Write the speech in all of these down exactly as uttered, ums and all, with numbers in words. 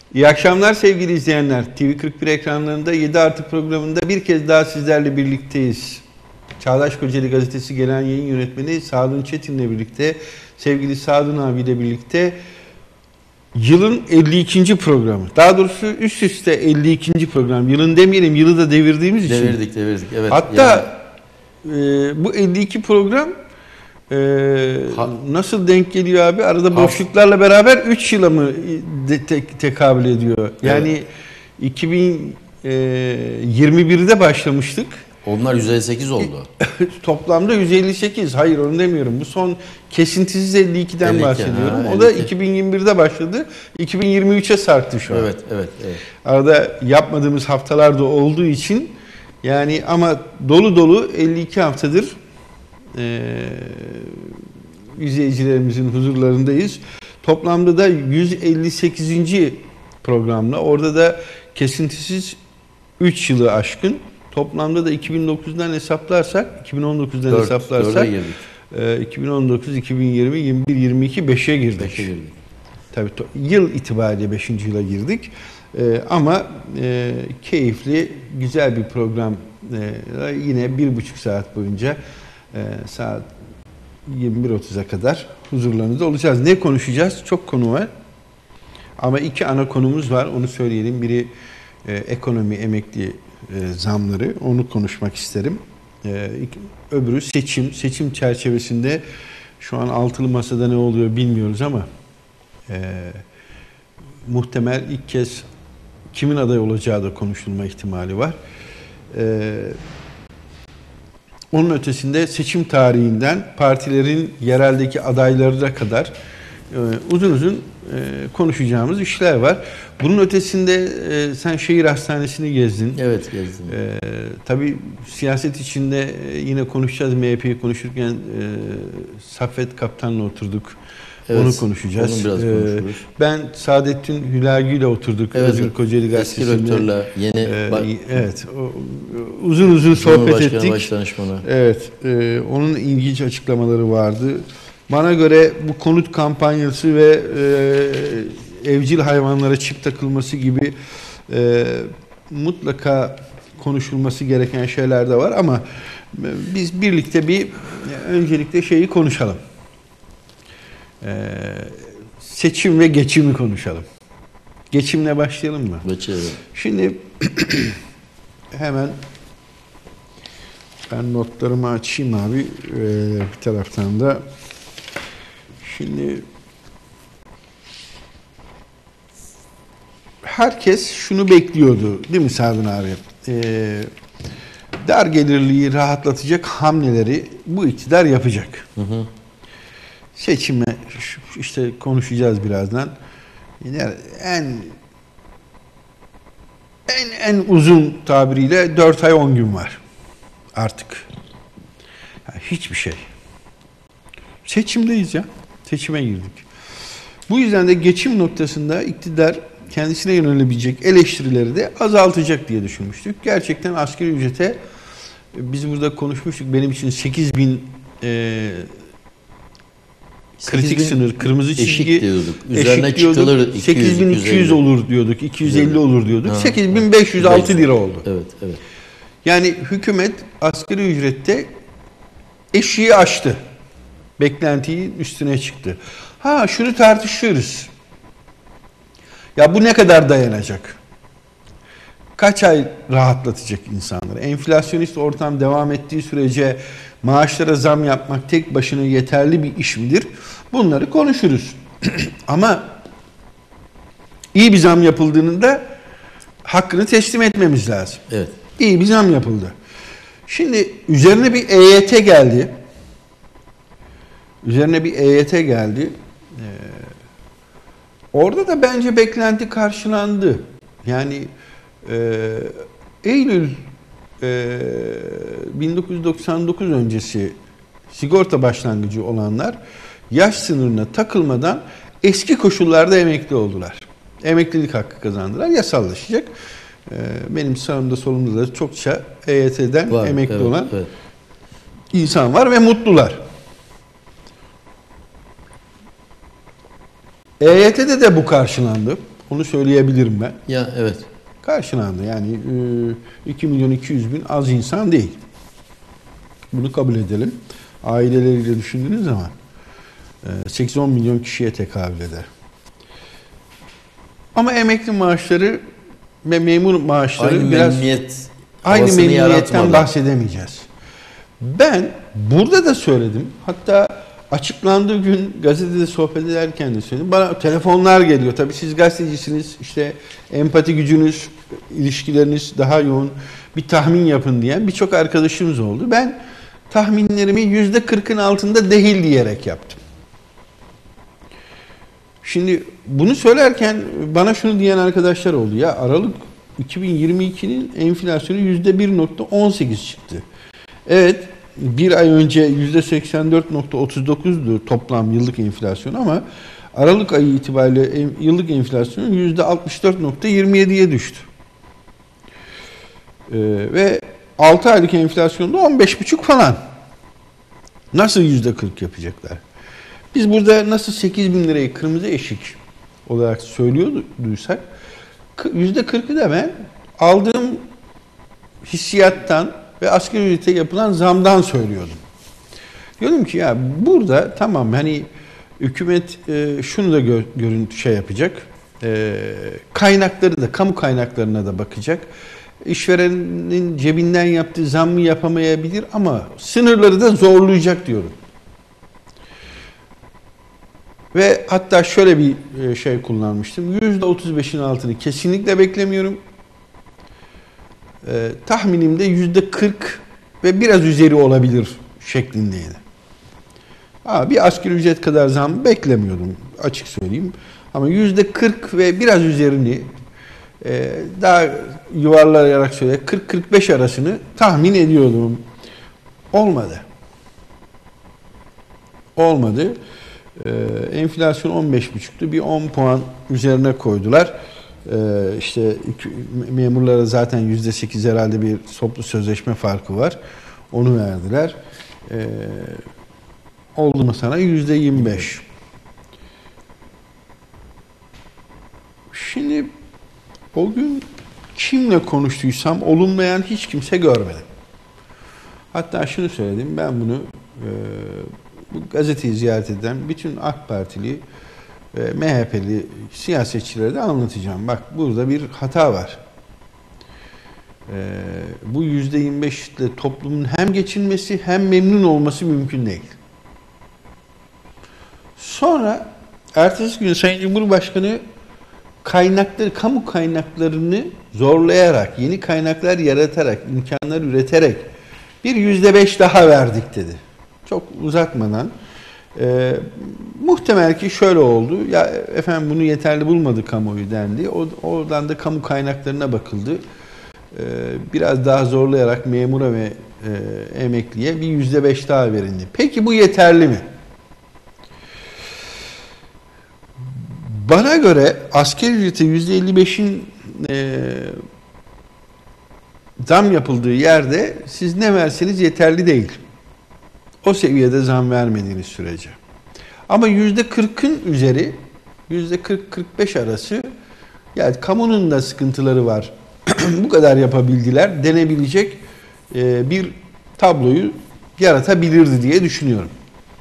İyi akşamlar sevgili izleyenler. T V kırk bir ekranlarında yedi artı programında bir kez daha sizlerle birlikteyiz. Çağdaş Kocaeli Gazetesi Genel Yayın Yönetmeni Sadun Çetin'le birlikte, sevgili Sadun abiyle birlikte yılın elli ikinci programı. Daha doğrusu üst üste elli ikinci program. Yılın demeyelim, yılı da devirdiğimiz için. Devirdik, devirdik. Evet. Hatta yani... e, bu elli iki program Ee, nasıl denk geliyor abi? Arada boşluklarla beraber üç yıla mı de, te, tekabül ediyor? Yani evet. iki bin yirmi birde başlamıştık. Onlar yüz elli sekiz oldu. Toplamda yüz elli sekiz. Hayır, onu demiyorum. Bu son kesintisiz elli ikiden elli iki, bahsediyorum. Ha, o da iki bin yirmi birde başladı. iki bin yirmi üçe sarktı şu an. Evet, evet, evet. Arada yapmadığımız haftalar da olduğu için yani, ama dolu dolu elli iki haftadır Ee, izleyicilerimizin huzurlarındayız. Toplamda da yüz elli sekizinci programla, orada da kesintisiz üç yılı aşkın. Toplamda da iki bin dokuzdan hesaplarsak, iki bin on dokuzdan dört, hesaplarsak e, iki bin on dokuz, iki bin yirmi, yirmi bir, yirmi iki beşe girdik. beşe girdik. Tabii yıl itibariyle beşinci yıla girdik. E, ama e, keyifli, güzel bir program. E, yine bir buçuk saat boyunca Ee, saat yirmi bir otuza kadar huzurlarınızda olacağız. Ne konuşacağız? Çok konu var. Ama iki ana konumuz var. Onu söyleyelim. Biri e, ekonomi, emekli e, zamları. Onu konuşmak isterim. E, öbürü seçim. Seçim çerçevesinde şu an altılı masada ne oluyor bilmiyoruz ama e, muhtemel ilk kez kimin aday olacağı da konuşulma ihtimali var. E, Onun ötesinde seçim tarihinden partilerin yereldeki adaylarına kadar e, uzun uzun e, konuşacağımız işler var. Bunun ötesinde e, sen şehir hastanesini gezdin. Evet, gezdim. E, tabii siyaset içinde e, yine konuşacağız. M H P'yi konuşurken e, Saffet Kaptan'la oturduk. Evet, onu konuşacağız. Onu biraz konuşuruz. Ben Saadettin Hülagü ile oturduk. Evet, Özgür Kocaeli Gazetesi'nde. Eski rektörle yeni ee, evet. O, uzun uzun sohbet ettik. Başdanışmanı. Evet. E, onun ilginç açıklamaları vardı. Bana göre bu konut kampanyası ve e, evcil hayvanlara çip takılması gibi e, mutlaka konuşulması gereken şeyler de var ama biz birlikte bir öncelikle şeyi konuşalım. Ee, seçim ve geçimi konuşalım. Geçimle başlayalım mı? Geçelim. Şimdi hemen ben notlarımı açayım abi ee, bir taraftan da. Şimdi herkes şunu bekliyordu değil mi Sadun abi? Ee, dar gelirliği rahatlatacak hamleleri bu iktidar yapacak. Hı hı. Seçime işte konuşacağız birazdan. Yani en en en uzun tabiriyle dört ay on gün var artık. Yani hiçbir şey. Seçimdeyiz ya. Seçime girdik. Bu yüzden de geçim noktasında iktidar kendisine yönelebilecek eleştirileri de azaltacak diye düşünmüştük. Gerçekten asgari ücrete biz burada konuşmuştuk. Benim için sekiz bin e, kritik sınır, kırmızı çizgi diyorduk. Üzerine çıkılır sekiz bin iki yüz olur diyorduk, iki yüz elli olur diyorduk. sekiz bin beş yüz altı lira oldu. Evet, evet. Yani hükümet asgari ücrette eşiği aştı. Beklentiyi üstüne çıktı. Ha şunu tartışıyoruz. Ya bu ne kadar dayanacak? Kaç ay rahatlatacak insanları? Enflasyonist ortam devam ettiği sürece maaşlara zam yapmak tek başına yeterli bir iş midir? Bunları konuşuruz. Ama iyi bir zam yapıldığında hakkını teslim etmemiz lazım. Evet. İyi bir zam yapıldı. Şimdi üzerine bir E Y T geldi. Üzerine bir E Y T geldi. Ee, orada da bence beklenti karşılandı. Yani e, Eylül e, bin dokuz yüz doksan dokuz öncesi sigorta başlangıcı olanlar yaş sınırına takılmadan eski koşullarda emekli oldular. Emeklilik hakkı kazandılar. Yasallaşacak. Ee, benim sağımda solumda da çokça E Y T'den var, emekli evet, olan evet. insan var ve mutlular. E Y T'de de bu karşılandı. Onu söyleyebilirim ben. Ya evet. Karşılandı. Yani e, iki milyon iki yüz bin az insan değil. Bunu kabul edelim. Aileleriyle düşündüğünüz zaman e, sekiz on milyon kişiye tekabül eder. Ama emekli maaşları ve memur maaşları Aynı biraz memnuniyet aynı havasını memnuniyetten yaratmadı. bahsedemeyeceğiz. Ben burada da söyledim. Hatta açıklandığı gün gazetede sohbet ederken de söyledim. Bana telefonlar geliyor. Tabii siz gazetecisiniz. İşte empati gücünüz, ilişkileriniz daha yoğun. Bir tahmin yapın diyen birçok arkadaşımız oldu. Ben tahminlerimi yüzde kırkın altında değil diyerek yaptım. Şimdi bunu söylerken bana şunu diyen arkadaşlar oldu. Ya Aralık iki bin yirmi ikinin enflasyonu yüzde bir nokta on sekiz çıktı. Evet, bir ay önce yüzde seksen dört nokta otuz dokuzdu toplam yıllık enflasyon ama Aralık ayı itibariyle yıllık enflasyon yüzde altmış dört nokta yirmi yediye düştü. Ee, ve altı aylık enflasyonda on beş buçuk falan. Nasıl yüzde kırk yapacaklar? Biz burada nasıl sekiz bin lirayı kırmızı eşik olarak söylüyorduysak yüzde kırkı da ben aldığım hissiyattan ve asgari ücrete yapılan zamdan söylüyordum. Diyordum ki ya burada tamam hani hükümet e, şunu da gör, görüntü şey yapacak. E, kaynakları da kamu kaynaklarına da bakacak. İşverenin cebinden yaptığı zammı yapamayabilir ama sınırları da zorlayacak diyorum. Ve hatta şöyle bir şey kullanmıştım. yüzde otuz beşin altını kesinlikle beklemiyorum. Ee, tahminimde yüzde kırk ve biraz üzeri olabilir şeklindeydi. Ha, bir asgari ücret kadar zam beklemiyordum açık söyleyeyim. Ama yüzde kırk ve biraz üzerini e, daha yuvarlayarak söyle kırk kırk beş arasını tahmin ediyordum. Olmadı. Olmadı. Ee, enflasyon on beş buçuktu. Bir on puan üzerine koydular. Ee, işte memurlara zaten yüzde sekiz herhalde bir toplu sözleşme farkı var. Onu verdiler. Ee, oldu mu sana yüzde yirmi beş. Şimdi o gün kimle konuştuysam olumlayan hiç kimse görmedim. Hatta şunu söyledim. Ben bunu e, bu gazeteyi ziyaret eden bütün AK Partili ve M H P'li siyasetçilere de anlatacağım. Bak burada bir hata var. Ee, bu yüzde yirmi beş ile toplumun hem geçinmesi hem memnun olması mümkün değil. Sonra ertesi gün Sayın Cumhurbaşkanı kaynakları, kamu kaynaklarını zorlayarak, yeni kaynaklar yaratarak, imkanlar üreterek bir yüzde beş daha verdik dedi. Çok uzatmadan. E, muhtemel ki şöyle oldu. Ya efendim bunu yeterli bulmadı kamuoyu dendi. O, oradan da kamu kaynaklarına bakıldı. E, biraz daha zorlayarak memura ve e, emekliye bir yüzde beş daha verildi. Peki bu yeterli mi? Bana göre asgari ücrete yüzde elli beşin e, zam yapıldığı yerde siz ne verseniz yeterli değil. O seviyede zam vermediğiniz sürece. Ama yüzde kırkın üzeri, yüzde kırk kırk beş arası, yani kamunun da sıkıntıları var. Bu kadar yapabildiler denebilecek e, bir tabloyu yaratabilirdi diye düşünüyorum.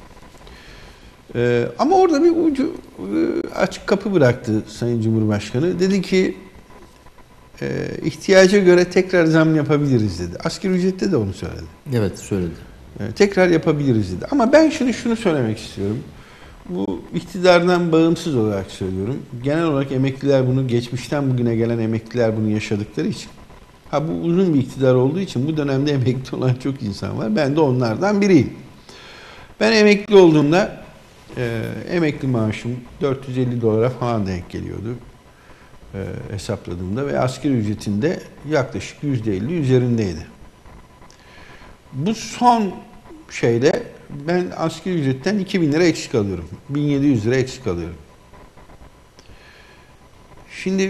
E, ama orada bir ucu e, açık kapı bıraktı Sayın Cumhurbaşkanı. Dedi ki e, ihtiyaca göre tekrar zam yapabiliriz dedi. Asgari ücrette de onu söyledi. Evet söyledi. Tekrar yapabiliriz dedi. Ama ben şunu şunu söylemek istiyorum. Bu iktidardan bağımsız olarak söylüyorum. Genel olarak emekliler bunu, geçmişten bugüne gelen emekliler bunu yaşadıkları için. Ha bu uzun bir iktidar olduğu için bu dönemde emekli olan çok insan var. Ben de onlardan biriyim. Ben emekli olduğumda e, emekli maaşım dört yüz elli dolara falan denk geliyordu. E, hesapladığımda ve asgari ücretinde yaklaşık yüzde elli üzerindeydi. Bu son şeyle ben asgari ücretten iki bin lira eksik alıyorum. bin yedi yüz lira eksik alıyorum. Şimdi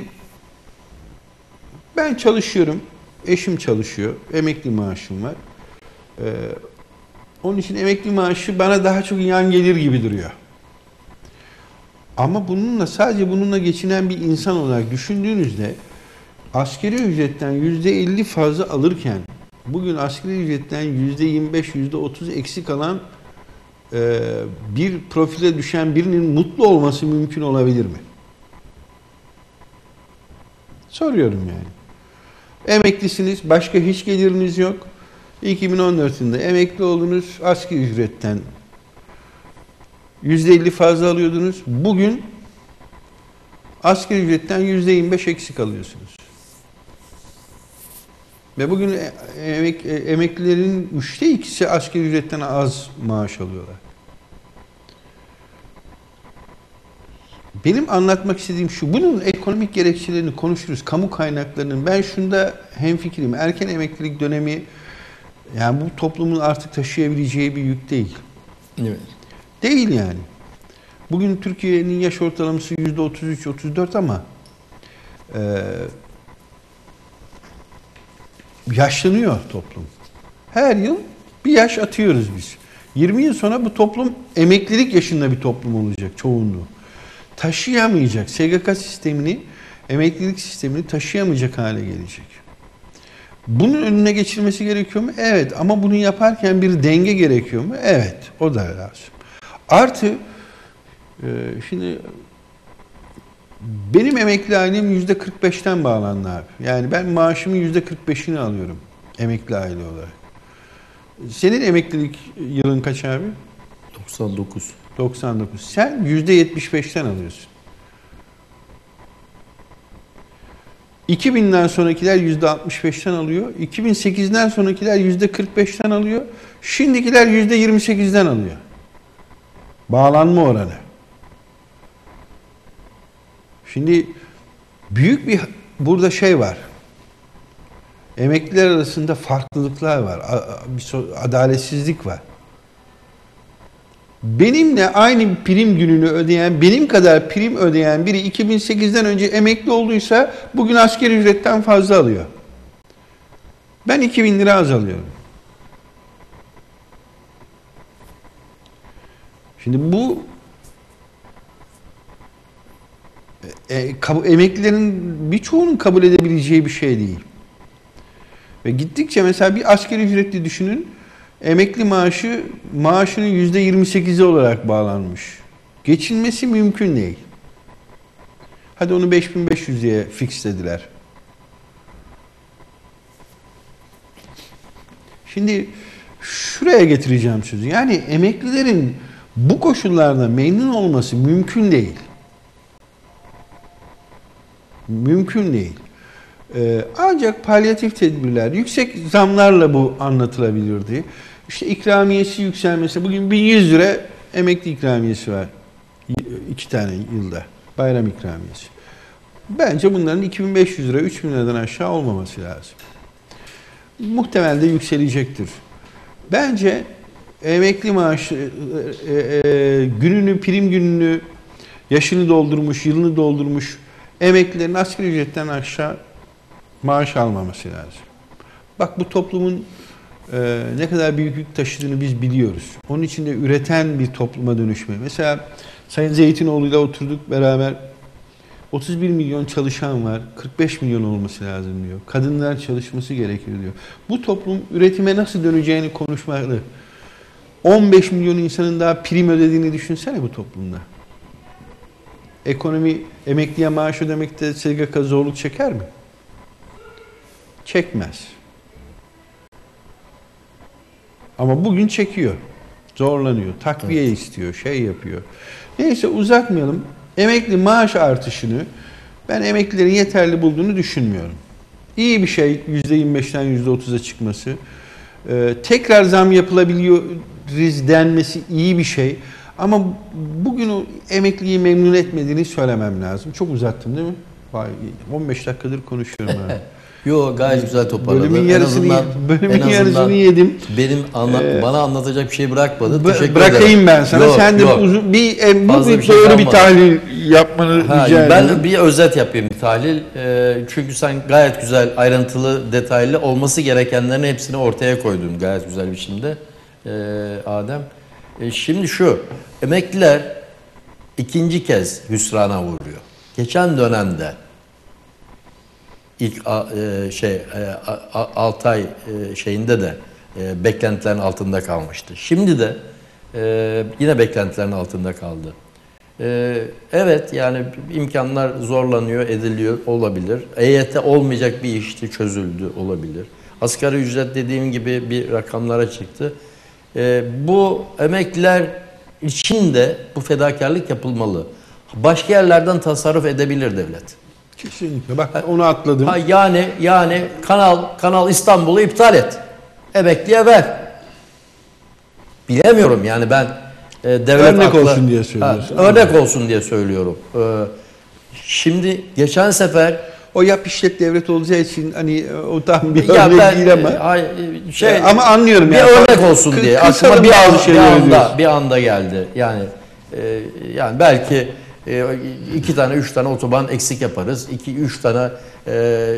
ben çalışıyorum. Eşim çalışıyor. Emekli maaşım var. Ee, onun için emekli maaşı bana daha çok yan gelir gibi duruyor. Ama bununla sadece bununla geçinen bir insan olarak düşündüğünüzde asgari ücretten yüzde elli fazla alırken bugün asgari ücretten yüzde yirmi beş, yüzde otuz eksik alan e, bir profile düşen birinin mutlu olması mümkün olabilir mi? Soruyorum yani. Emeklisiniz, başka hiç geliriniz yok. iki bin on dört yılında emekli oldunuz, asgari ücretten yüzde elli fazla alıyordunuz. Bugün asgari ücretten yüzde yirmi beş eksik alıyorsunuz. Ve bugün emek, emeklilerin üçte ikisi asgari ücretten az maaş alıyorlar. Benim anlatmak istediğim şu, bunun ekonomik gerekçelerini konuşuruz, kamu kaynaklarının. Ben şunda hemfikirim, erken emeklilik dönemi, yani bu toplumun artık taşıyabileceği bir yük değil. Evet. Değil yani. Bugün Türkiye'nin yaş ortalaması yüzde otuz üç otuz dört ama e, yaşlanıyor toplum. Her yıl bir yaş atıyoruz biz. yirmi yıl sonra bu toplum emeklilik yaşında bir toplum olacak çoğunluğu. Taşıyamayacak. S G K sistemini, emeklilik sistemini taşıyamayacak hale gelecek. Bunun önüne geçilmesi gerekiyor mu? Evet. Ama bunu yaparken bir denge gerekiyor mu? Evet. O da lazım. Artı e, şimdi benim emekli ailem yüzde kırk beşten bağlandı abi. Yani ben maaşımın yüzde kırk beşini alıyorum emekli aile olarak. Senin emeklilik yılın kaç abi? doksan dokuz. doksan dokuz. Sen yüzde yetmiş beşten alıyorsun. iki binden sonrakiler yüzde altmış beşten alıyor. iki bin sekizden sonrakiler yüzde kırk beşten alıyor. Şimdikiler yüzde yirmi sekizden alıyor. Bağlanma oranı. Şimdi büyük bir burada şey var. Emekliler arasında farklılıklar var. Bir adaletsizlik var. Benimle aynı prim gününü ödeyen, benim kadar prim ödeyen biri iki bin sekizden önce emekli olduysa bugün asgari ücretten fazla alıyor. Ben iki bin lira az alıyorum. Şimdi bu e, kab- emeklilerin birçoğunun kabul edebileceği bir şey değil. Ve gittikçe mesela bir asgari ücretli düşünün, emekli maaşı maaşının yüzde yirmi sekizi olarak bağlanmış. Geçinmesi mümkün değil. Hadi onu beş bin beş yüz diye fixlediler. Şimdi şuraya getireceğim sözü. Yani emeklilerin bu koşullarda memnun olması mümkün değil. Mümkün değil. Ee, ancak palyatif tedbirler, yüksek zamlarla bu anlatılabilirdi. İşte ikramiyesi yükselmesi. Bugün bin yüz lira emekli ikramiyesi var. İki tane yılda. Bayram ikramiyesi. Bence bunların iki bin beş yüz lira, üç bin liradan aşağı olmaması lazım. Muhtemelen de yükselecektir. Bence emekli maaşı e, e, gününü, prim gününü, yaşını doldurmuş, yılını doldurmuş emeklilerin asgari ücretten aşağı maaş almaması lazım. Bak bu toplumun e, ne kadar büyük yük taşıdığını biz biliyoruz. Onun için de üreten bir topluma dönüşme. Mesela Sayın Zeytinoğlu'yla oturduk beraber, otuz bir milyon çalışan var, kırk beş milyon olması lazım diyor. Kadınlar çalışması gerekir diyor. Bu toplum üretime nasıl döneceğini konuşmalı. on beş milyon insanın daha prim ödediğini düşünsene bu toplumda. Ekonomi emekliye maaş ödemekte S G K zorluk çeker mi? Çekmez. Ama bugün çekiyor. Zorlanıyor. Takviye evet. istiyor. Şey yapıyor. Neyse uzatmayalım. Emekli maaş artışını ben emeklilerin yeterli bulduğunu düşünmüyorum. İyi bir şey yüzde yirmi beşten yüzde otuza çıkması. Ee, tekrar zam yapılabiliyoruz denmesi iyi bir şey. Ama bugün o emekliyi memnun etmediğini söylemem lazım. Çok uzattım değil mi? Vay, on beş dakikadır konuşuyorum ben. Yo gayet güzel toparladın. Bölümün yarısını, en azından, bölümün en yarısını yedim. Benim anla, ee, bana anlatacak bir şey bırakmadın. Teşekkür bırakayım ederim. ben sana. Yok, Sen de yok. uzun bir, e, bu bir bir şey doğru kalmadı. bir tahlil yapmanı ha, rica ederim. Ben bir özet yapayım bir tahlil. E, çünkü sen gayet güzel, ayrıntılı, detaylı olması gerekenlerin hepsini ortaya koydun gayet güzel biçimde. E, Adem. E, şimdi şu, emekliler ikinci kez hüsrana uğruyor. Geçen dönemde ilk e, şey altı ay e, şeyinde de e, beklentilerin altında kalmıştı. Şimdi de e, yine beklentilerin altında kaldı. E, evet yani imkanlar zorlanıyor, ediliyor olabilir. E Y T olmayacak bir işti, çözüldü olabilir. Asgari ücret dediğim gibi bir rakamlara çıktı. E, bu emekliler için de bu fedakarlık yapılmalı. Başka yerlerden tasarruf edebilir devlet. Kesinlikle. Bak onu atladım. Ha, yani yani Kanal Kanal İstanbul'u iptal et. Emekliye ver. Bilemiyorum yani ben e, devlet örnek aklı, olsun diye söylüyorsun. Ha, örnek olsun diye söylüyorum. Ee, şimdi geçen sefer o yap işlet devlet olacağı için hani o tam bir ya örnek ben, değil ama. Ay, şey, ama anlıyorum bir yani. örnek olsun Kı, diye aklıma bir, an, bir anda bir anda geldi. Yani e, yani belki e, iki tane üç tane otoban eksik yaparız. iki üç tane e,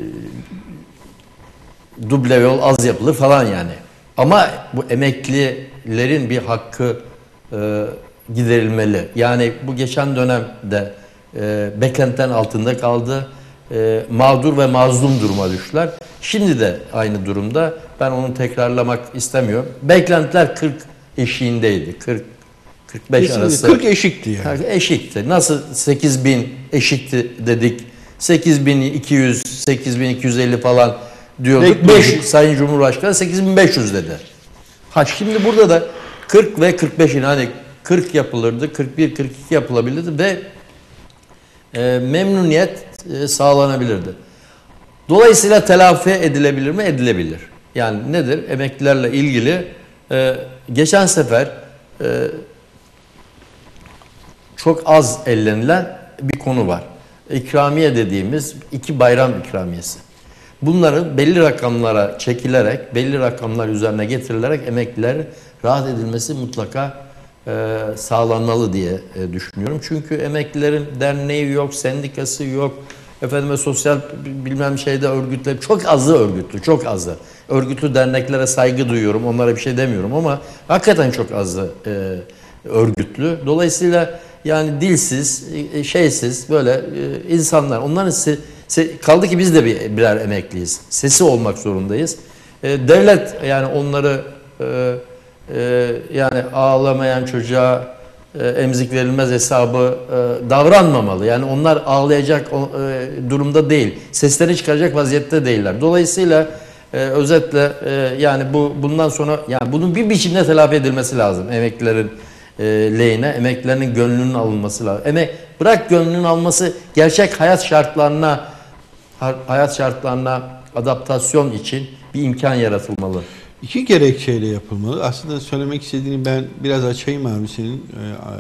duble yol az yapılır falan yani. Ama bu emeklilerin bir hakkı e, giderilmeli. Yani bu geçen dönemde e, beklentilerin altında kaldı. E, mağdur ve mazlum duruma düştüler. Şimdi de aynı durumda. Ben onu tekrarlamak istemiyorum. Beklentiler kırk eşiğindeydi. kırk kırk beş Kesinlikle. arası. kırk eşikti yani. Eşikti. Nasıl sekiz bin eşikti dedik. sekiz bin iki yüz, sekiz bin iki yüz elli falan diyorduk. beş, Sayın Cumhurbaşkanı sekiz bin beş yüz dedi. Ha şimdi burada da kırk ve kırk beşin hani kırk yapılırdı, kırk bir kırk iki yapılabilirdi ve e, memnuniyet e, sağlanabilirdi. Dolayısıyla telafi edilebilir mi? Edilebilir. Yani nedir? Emeklilerle ilgili e, geçen sefer e, çok az ellenilen bir konu var. İkramiye dediğimiz iki bayram ikramiyesi. Bunların belli rakamlara çekilerek, belli rakamlar üzerine getirilerek emekliler rahat edilmesi mutlaka e, sağlanmalı diye e, düşünüyorum. Çünkü emeklilerin derneği yok, sendikası yok, efendime sosyal bilmem şeyde örgütler çok azı örgütlü, çok azı. Örgütlü derneklere saygı duyuyorum, onlara bir şey demiyorum ama hakikaten çok azı e, örgütlü. Dolayısıyla yani dilsiz, şeysiz böyle e, insanlar, onların se, se, kaldı ki biz de bir, birer emekliyiz. Sesi olmak zorundayız. E, devlet yani onları e, e, yani ağlamayan çocuğa e, emzik verilmez hesabı e, davranmamalı. Yani onlar ağlayacak e, durumda değil. Seslerini çıkaracak vaziyette değiller. Dolayısıyla e, özetle e, yani bu bundan sonra yani bunun bir biçimde telafi edilmesi lazım emeklilerin E, lehine, emeklilerin gönlünün alınması lazım. Emek, bırak gönlünün alması, gerçek hayat şartlarına hayat şartlarına adaptasyon için bir imkan yaratılmalı. İki gerekçeyle yapılmalı. Aslında söylemek istediğini ben biraz açayım abi senin e,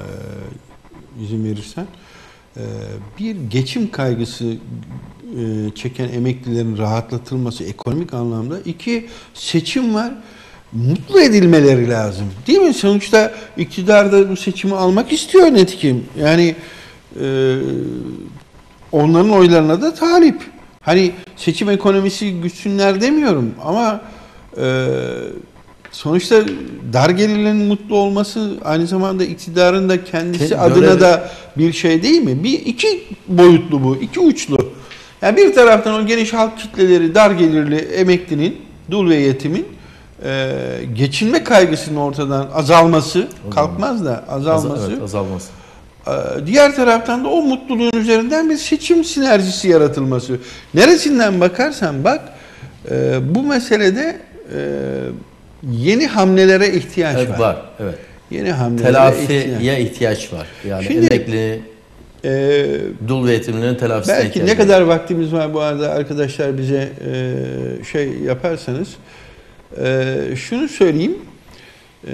e, izin verirsen. E, bir geçim kaygısı e, çeken emeklilerin rahatlatılması ekonomik anlamda. İki seçim var. Mutlu edilmeleri lazım. Değil mi? Sonuçta iktidar da bu seçimi almak istiyor netikim. Yani e, onların oylarına da talip. Hani seçim ekonomisi güçsünler demiyorum ama e, sonuçta dar gelirlerin mutlu olması aynı zamanda iktidarın da kendisi Kendi adına görevi. Da bir şey değil mi? Bir iki boyutlu bu, iki uçlu. Yani bir taraftan o geniş halk kitleleri dar gelirli emeklinin, dul ve yetimin Ee, geçinme kaygısının ortadan azalması, kalkmaz da azalması. Az, evet, azalması. Ee, diğer taraftan da o mutluluğun üzerinden bir seçim sinerjisi yaratılması. Neresinden bakarsan bak, e, bu meselede e, yeni hamlelere ihtiyaç evet, var. var. Evet. Yeni hamlelere Telafiye ihtiyaç. ihtiyaç var. Yani Şimdi, emekli, e, dul ve yetimlerin telafisine belki ne kadar vaktimiz var bu arada arkadaşlar bize e, şey yaparsanız. Ee, şunu söyleyeyim, ee,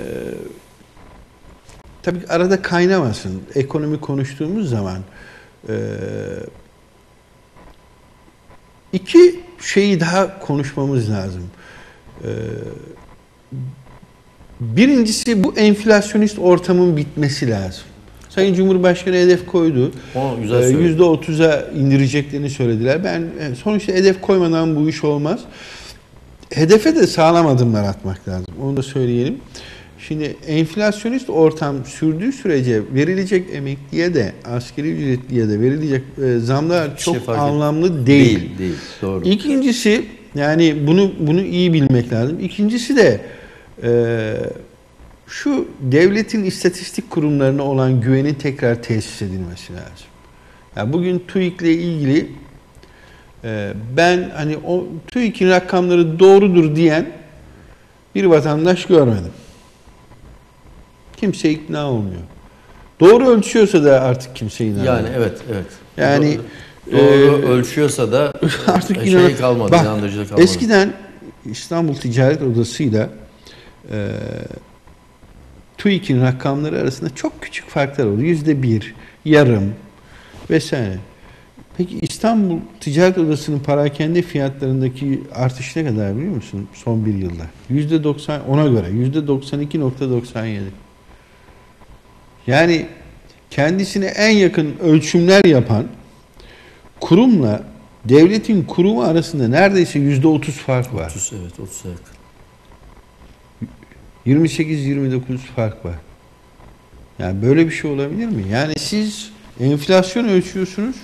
tabii arada kaynamasın, ekonomi konuştuğumuz zaman ee, iki şeyi daha konuşmamız lazım. Ee, birincisi bu enflasyonist ortamın bitmesi lazım. Sayın Cumhurbaşkanı hedef koydu. O güzel söyledi. yüzde otuza indireceklerini söylediler. Ben sonuçta hedef koymadan bu iş olmaz. Hedefe de sağlam adımlar atmak lazım. Onu da söyleyelim. Şimdi enflasyonist ortam sürdüğü sürece verilecek emekliye de asgari ücretliye de verilecek e, zamlar çok şey anlamlı değil. Değil, değil. Doğru. İkincisi yani bunu bunu iyi bilmek lazım. İkincisi de e, şu devletin istatistik kurumlarına olan güvenin tekrar tesis edilmesi lazım. Yani bugün TÜİK'le ilgili e, ben hani o TÜİK'in rakamları doğrudur diyen bir vatandaş görmedim. Kimse ikna olmuyor. Doğru ölçüyorsa da artık kimse inanmıyor. Yani evet, evet. Yani doğru, doğru e, ölçüyorsa da artık şey inan- kalmadı, Bak, inandırıcılık kalmadı. eskiden İstanbul Ticaret Odası'yla e, TÜİK'in rakamları arasında çok küçük farklar oldu. Yüzde bir, yarım vesaire. Peki İstanbul Ticaret Odası'nın parakende fiyatlarındaki artış ne kadar biliyor musun son bir yılda? Yüzde doksan, ona göre yüzde doksan iki nokta doksan yedi. Yani kendisine en yakın ölçümler yapan kurumla devletin kurumu arasında neredeyse yüzde otuz fark var. otuz, evet, otuza yakın. yirmi sekiz yirmi dokuz fark var. Yani böyle bir şey olabilir mi? Yani siz enflasyon ölçüyorsunuz.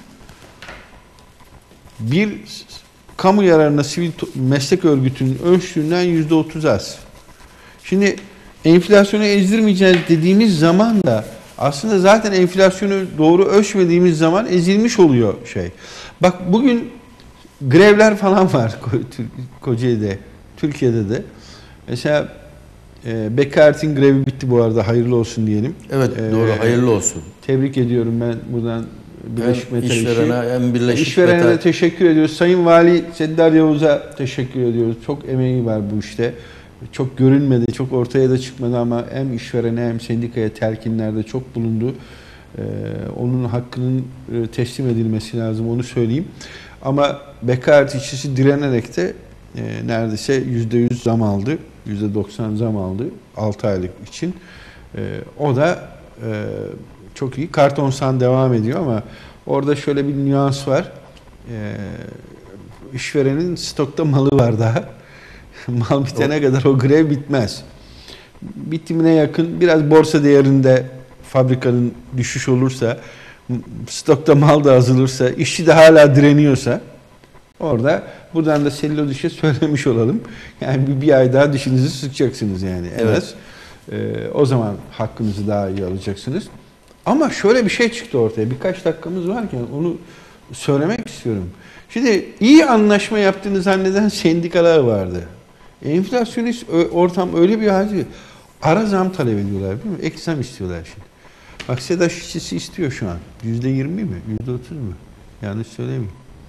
Bir kamu yararına sivil meslek örgütünün ölçtüğünden yüzde otuz az. Şimdi enflasyonu ezdirmeyeceğiz dediğimiz zaman da aslında zaten enflasyonu doğru ölçmediğimiz zaman ezilmiş oluyor şey. Bak bugün grevler falan var Kocaeli'de, Türkiye'de de. Mesela e, Bekaert'in grevi bitti bu arada, hayırlı olsun diyelim. Evet, doğru, Ee, hayırlı olsun. Tebrik ediyorum ben buradan Birleşik Hem Metal İşi. işverene hem Birleşik İşverene Metal. de teşekkür ediyoruz. Sayın Vali Seddar Yavuz'a teşekkür ediyoruz. Çok emeği var bu işte. Çok görünmedi, çok ortaya da çıkmadı ama hem işverene hem sendikaya telkinlerde çok bulundu. Ee, onun hakkının e, teslim edilmesi lazım, onu söyleyeyim. Ama Bekaert işçisi direnerek de e, neredeyse yüzde yüz zam aldı. yüzde doksan zam aldı altı aylık için. E, o da e, çok iyi. Kartonsan devam ediyor ama orada şöyle bir nüans var. E, işverenin stokta malı var daha. Mal bitene o kadar o grev bitmez. Bitimine yakın biraz borsa değerinde fabrikanın düşüş olursa, stokta mal da azalırsa, işçi de hala direniyorsa orada buradan da Sello Diş'e söylemiş olalım. Yani bir, bir ay daha dişinizi sıkacaksınız yani en Evet. az. Ee, o zaman hakkınızı daha iyi alacaksınız. Ama şöyle bir şey çıktı ortaya. Birkaç dakikamız varken onu söylemek istiyorum. Şimdi iyi anlaşma yaptığını zanneden sendikalar vardı. Enflasyonist ortam öyle bir halde ara zam talep ediyorlar değil mi? Ek zam istiyorlar şimdi. Bak SEDAŞ işçisi istiyor şu an. Yüzde yirmi mi? Yüzde otuz mu? Yanlış söylemeyeyim.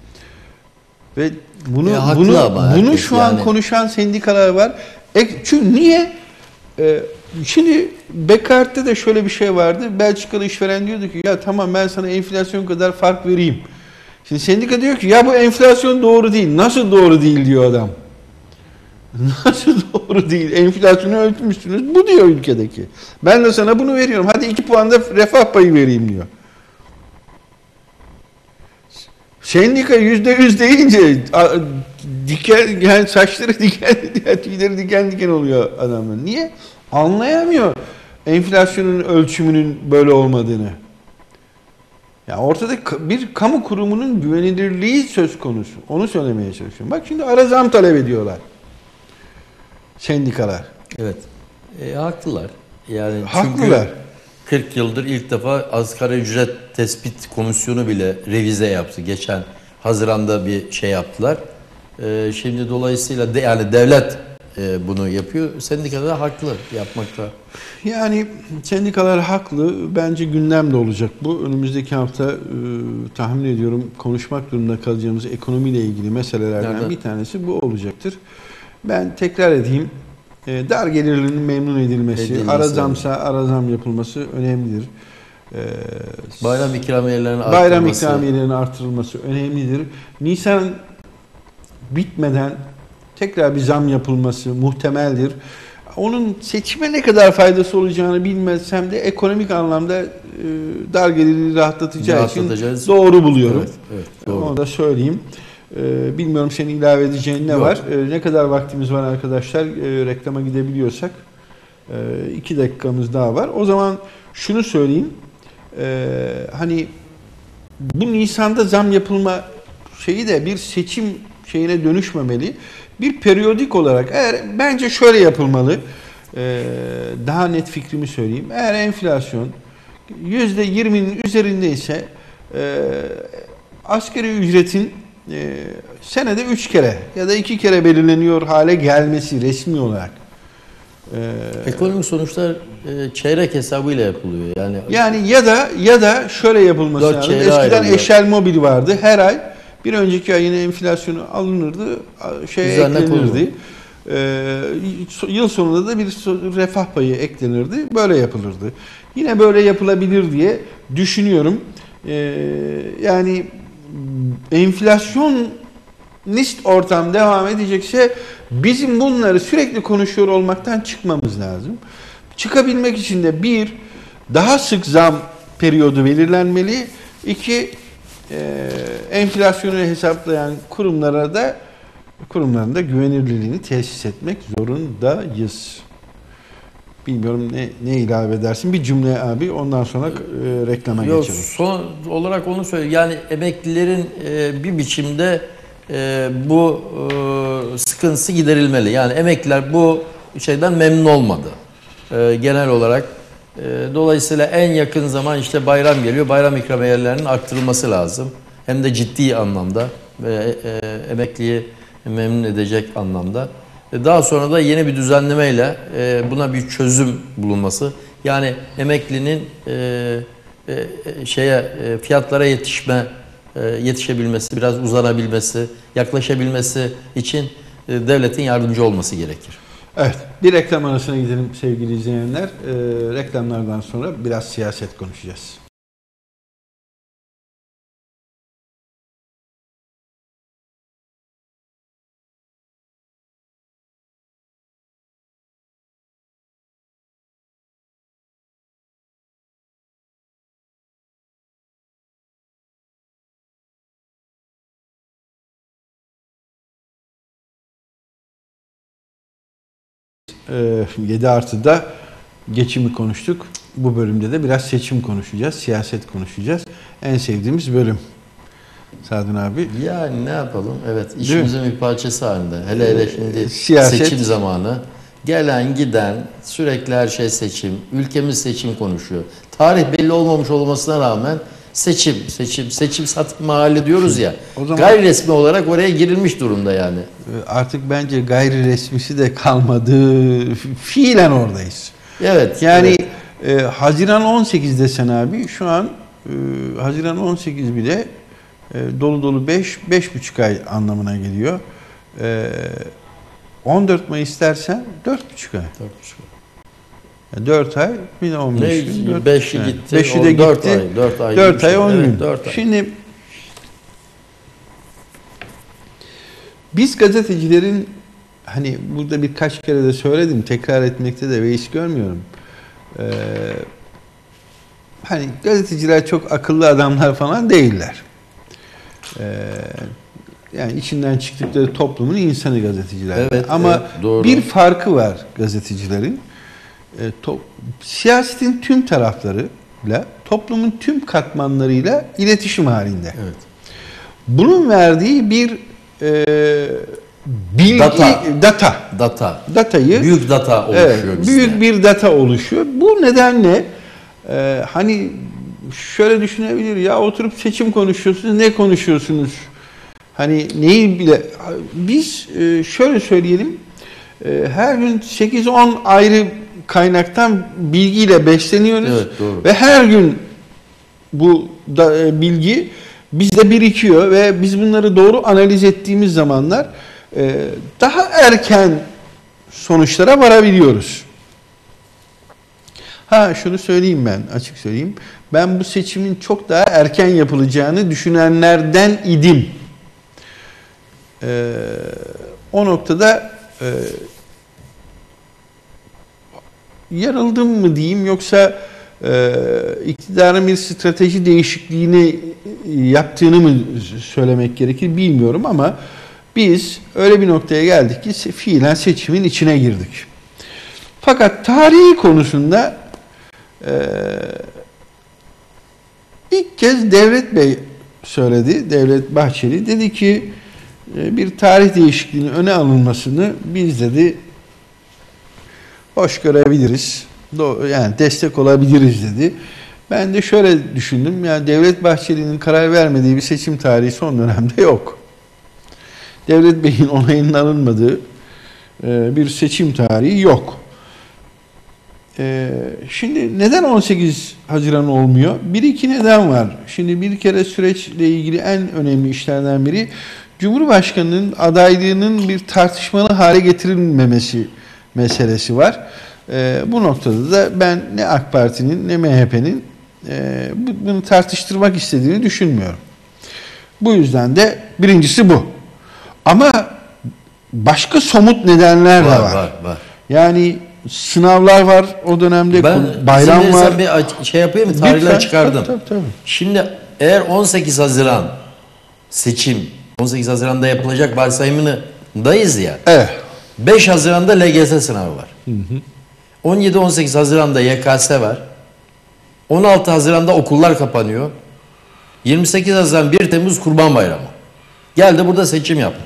Ve bunu Ya, haklı bunu ama bunu herkes şu an yani. konuşan sendikalar var. Ek, çünkü niye? Ee, şimdi Bekaert'te de şöyle bir şey vardı. Belçikalı işveren diyordu ki ya tamam ben sana enflasyon kadar fark vereyim. Şimdi sendika diyor ki ya bu enflasyon doğru değil. Nasıl doğru değil diyor adam. Nasıl doğru değil? Enflasyonu ölçmüşsünüz. Bu diyor ülkedeki. Ben de sana bunu veriyorum. Hadi iki puan da refah payı vereyim diyor. Sendika yüzde yüz deyince diken, yani saçları diken, tüyleri diken diken oluyor adamın. Niye? Anlayamıyor enflasyonun ölçümünün böyle olmadığını. Ya ortada bir kamu kurumunun güvenilirliği söz konusu. Onu söylemeye çalışıyorum. Bak şimdi ara zam talep ediyorlar. Sendikalar. Evet. E, haklılar. Yani Haklılar. çünkü kırk yıldır ilk defa asgari ücret tespit komisyonu bile revize yaptı. Geçen Haziran'da bir şey yaptılar. E, şimdi dolayısıyla de, yani devlet e, bunu yapıyor. Sendikalar da haklı yapmakta. Yani sendikalar haklı. Bence gündemde olacak bu. Önümüzdeki hafta e, tahmin ediyorum konuşmak durumunda kalacağımız ekonomiyle ilgili meselelerden Nerede? bir tanesi bu olacaktır. Ben tekrar edeyim. E, dar gelirlinin memnun edilmesi, Edilmesi, ara zamsa ara zam yapılması önemlidir. E, Bayram ikramiyelerinin bayram arttırılması. ikramiyelerinin artırılması önemlidir. Nisan bitmeden tekrar bir zam yapılması muhtemeldir. Onun seçime ne kadar faydası olacağını bilmezsem de ekonomik anlamda e, dar gelirli rahatlatacağı için Rahatlatacağız. doğru buluyorum. Evet, evet, doğru. Onu da söyleyeyim. E, bilmiyorum senin ilave edeceğin ne Yok. var? E, ne kadar vaktimiz var arkadaşlar? E, reklama gidebiliyorsak. E, iki dakikamız daha var. O zaman şunu söyleyeyim. E, hani bu Nisan'da zam yapılma şeyi de bir seçim şeyine dönüşmemeli. Bir periyodik olarak eğer bence şöyle yapılmalı. E, daha net fikrimi söyleyeyim. Eğer enflasyon yüzde yirminin üzerindeyse e, asgari ücretin e, senede üç kere ya da iki kere belirleniyor hale gelmesi resmi olarak. E, Ekonomik sonuçlar e, çeyrek hesabıyla yapılıyor. Yani yani ya da ya da şöyle yapılması Dört lazım. çeyreğe Eskiden ayrılıyor. eşel mobil vardı. Her ay bir önceki ayın enflasyonu alınırdı, şeye Üzerine eklenirdi. Ee, yıl sonunda da bir refah payı eklenirdi. Böyle yapılırdı. Yine böyle yapılabilir diye düşünüyorum. Ee, yani enflasyonist ortam devam edecekse bizim bunları sürekli konuşuyor olmaktan çıkmamız lazım. Çıkabilmek için de bir, daha sık zam periyodu belirlenmeli. İki, e, enflasyonu hesaplayan kurumlara da kurumların da güvenilirliğini tesis etmek zorundayız. Bilmiyorum ne, ne ilave edersin? Bir cümle abi, ondan sonra e, reklama Yok, geçelim. son olarak onu söyleyeyim. Yani emeklilerin e, bir biçimde e, bu e, sıkıntısı giderilmeli. Yani emekliler bu şeyden memnun olmadı. E, genel olarak. E, dolayısıyla en yakın zaman işte bayram geliyor. Bayram ikramiyelerinin arttırılması lazım. Hem de ciddi anlamda ve e, emekliyi memnun edecek anlamda. E, daha sonra da yeni bir düzenlemeyle e, buna bir çözüm bulunması. Yani emeklinin e, e, şeye e, fiyatlara yetişme e, yetişebilmesi, biraz uzanabilmesi, yaklaşabilmesi için e, devletin yardımcı olması gerekir. Evet, bir reklam arasına gidelim sevgili izleyenler. Ee, reklamlardan sonra biraz siyaset konuşacağız. yedi artıda geçimi konuştuk. Bu bölümde de biraz seçim konuşacağız, siyaset konuşacağız. En sevdiğimiz bölüm. Sadun abi. Yani ne yapalım? Evet, işimizin bir parçası halinde. Hele hele şimdi Siyaset. seçim zamanı. Gelen giden sürekli her şey seçim. Ülkemiz seçim konuşuyor. Tarih belli olmamış olmasına rağmen seçim, seçim, seçim satma hali diyoruz ya. O zaman- Gayri resmi olarak oraya girilmiş durumda yani. Artık bence gayri resmisi de kalmadı. Fiilen oradayız. Evet. Yani evet. e, Haziran on sekiz desen abi, şu an e, Haziran on sekiz bile e, dolu dolu beş, beş buçuk ay anlamına geliyor. E, on dört Mayıs dersen dört buçuk ay. Dört buçuk. dört ay, bir de on beş Ne, gün. dört beşi buçuk ay. gitti, beşi o de dört gitti. ay, dört ay dört gibi ay bir şey. on Evet, gün. dört ay. Şimdi biz gazetecilerin, hani burada birkaç kere de söyledim, tekrar etmekte de beis görmüyorum. Ee, hani gazeteciler çok akıllı adamlar falan değiller. Ee, yani içinden çıktıkları toplumun insanı gazeteciler. Evet, Ama evet, doğru. bir farkı var gazetecilerin. Ee, to- siyasetin tüm taraflarıyla, toplumun tüm katmanlarıyla iletişim halinde. Evet. Bunun verdiği bir e, bilgi, Data. data. Data. Datayı, Büyük data oluşuyor evet, bizde. büyük bir data oluşuyor. Bu nedenle e, hani şöyle düşünebilir, ya oturup seçim konuşuyorsunuz, ne konuşuyorsunuz? Hani neyi bile, biz e, şöyle söyleyelim, e, her gün sekiz on ayrı kaynaktan bilgiyle besleniyoruz. Evet, doğru. Ve her gün bu da, e, bilgi bizde birikiyor ve biz bunları doğru analiz ettiğimiz zamanlar e, daha erken sonuçlara varabiliyoruz. Ha, şunu söyleyeyim, ben açık söyleyeyim. Ben bu seçimin çok daha erken yapılacağını düşünenlerden idim. E, o noktada e, yanıldım mı diyeyim, yoksa e, iktidarın bir strateji değişikliğini yaptığını mı söylemek gerekir bilmiyorum, ama biz öyle bir noktaya geldik ki fiilen seçimin içine girdik. Fakat tarihi konusunda e, ilk kez Devlet Bey söyledi, Devlet Bahçeli dedi ki e, bir tarih değişikliğinin öne alınmasını biz dedi hoş görebiliriz, yani destek olabiliriz dedi. Ben de şöyle düşündüm, yani Devlet Bahçeli'nin karar vermediği bir seçim tarihi son dönemde yok. Devlet Bey'in onayının alınmadığı e, bir seçim tarihi yok. E, şimdi neden on sekiz Haziran olmuyor? Bir iki neden var. Şimdi bir kere süreçle ilgili en önemli işlerden biri Cumhurbaşkanı'nın adaylığının bir tartışmalı hale getirilmemesi meselesi var. E, bu noktada da ben ne AK Parti'nin ne M H P'nin e, bunu tartıştırmak istediğini düşünmüyorum. Bu yüzden de birincisi bu. Ama başka somut nedenler de var. Var, var, var. Yani sınavlar var o dönemde, ben bayram var. Bir şey yapayım mı? Tarihler çıkardım. Tabii, tabii, tabii. Şimdi eğer on sekiz Haziran seçim, on sekiz Haziran'da yapılacak varsayımındayız ya. Evet. beş Haziran'da L G S sınavı var. Hı hı. on yedi on sekiz Haziran'da Y K S var. on altı Haziran'da okullar kapanıyor. yirmi sekiz Haziran bir Temmuz Kurban Bayramı. Gel de burada seçim yap.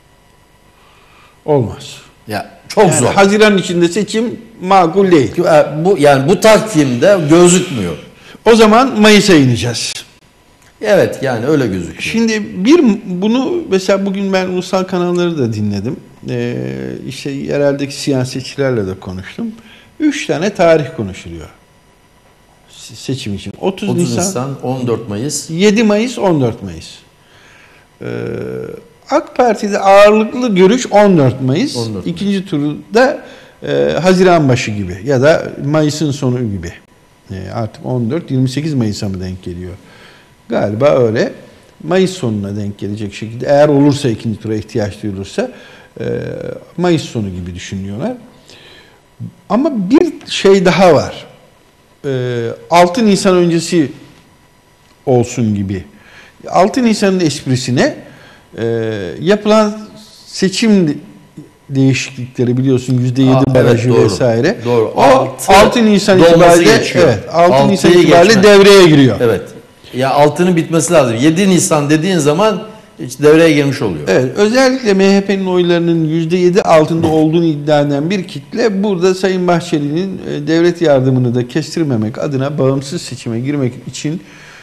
Olmaz. Ya çok Yani zor. Haziran içinde seçim makul değil. Bu yani bu takvimde gözükmüyor. O zaman Mayıs'a ineceğiz. Evet, yani öyle gözüküyor. Şimdi bir bunu mesela bugün ben ulusal kanalları da dinledim. Ee, işte yereldeki siyasetçilerle de konuştum. Üç tane tarih konuşuluyor seçim için. otuz Nisan, on dört Mayıs, yedi Mayıs, on dört Mayıs. Ee, AK Parti'de ağırlıklı görüş on dört Mayıs. on dört İkinci turda e, Haziran başı gibi ya da Mayıs'ın sonu gibi. E, artık on dört yirmi sekiz Mayıs'a mı denk geliyor? Galiba öyle. Mayıs sonuna denk gelecek şekilde, eğer olursa ikinci tura ihtiyaç duyulursa e, Mayıs sonu gibi düşünüyorlar. Ama bir şey daha var. E, altı Nisan öncesi olsun gibi. altı Nisan'ın esprisine e, yapılan seçim değişiklikleri biliyorsun, yüzde yedi Aa, barajı evet, doğru, vesaire. Doğru. O altı Nisan itibariyle evet, altı Nisan itibariyle devreye giriyor. Evet. Ya altının bitmesi lazım. yedi Nisan dediğin zaman hiç devreye girmiş oluyor. Evet, özellikle M H P'nin oylarının yüzde yedi altında olduğunu iddia eden bir kitle burada Sayın Bahçeli'nin devlet yardımını da kestirmemek adına bağımsız seçime girmek için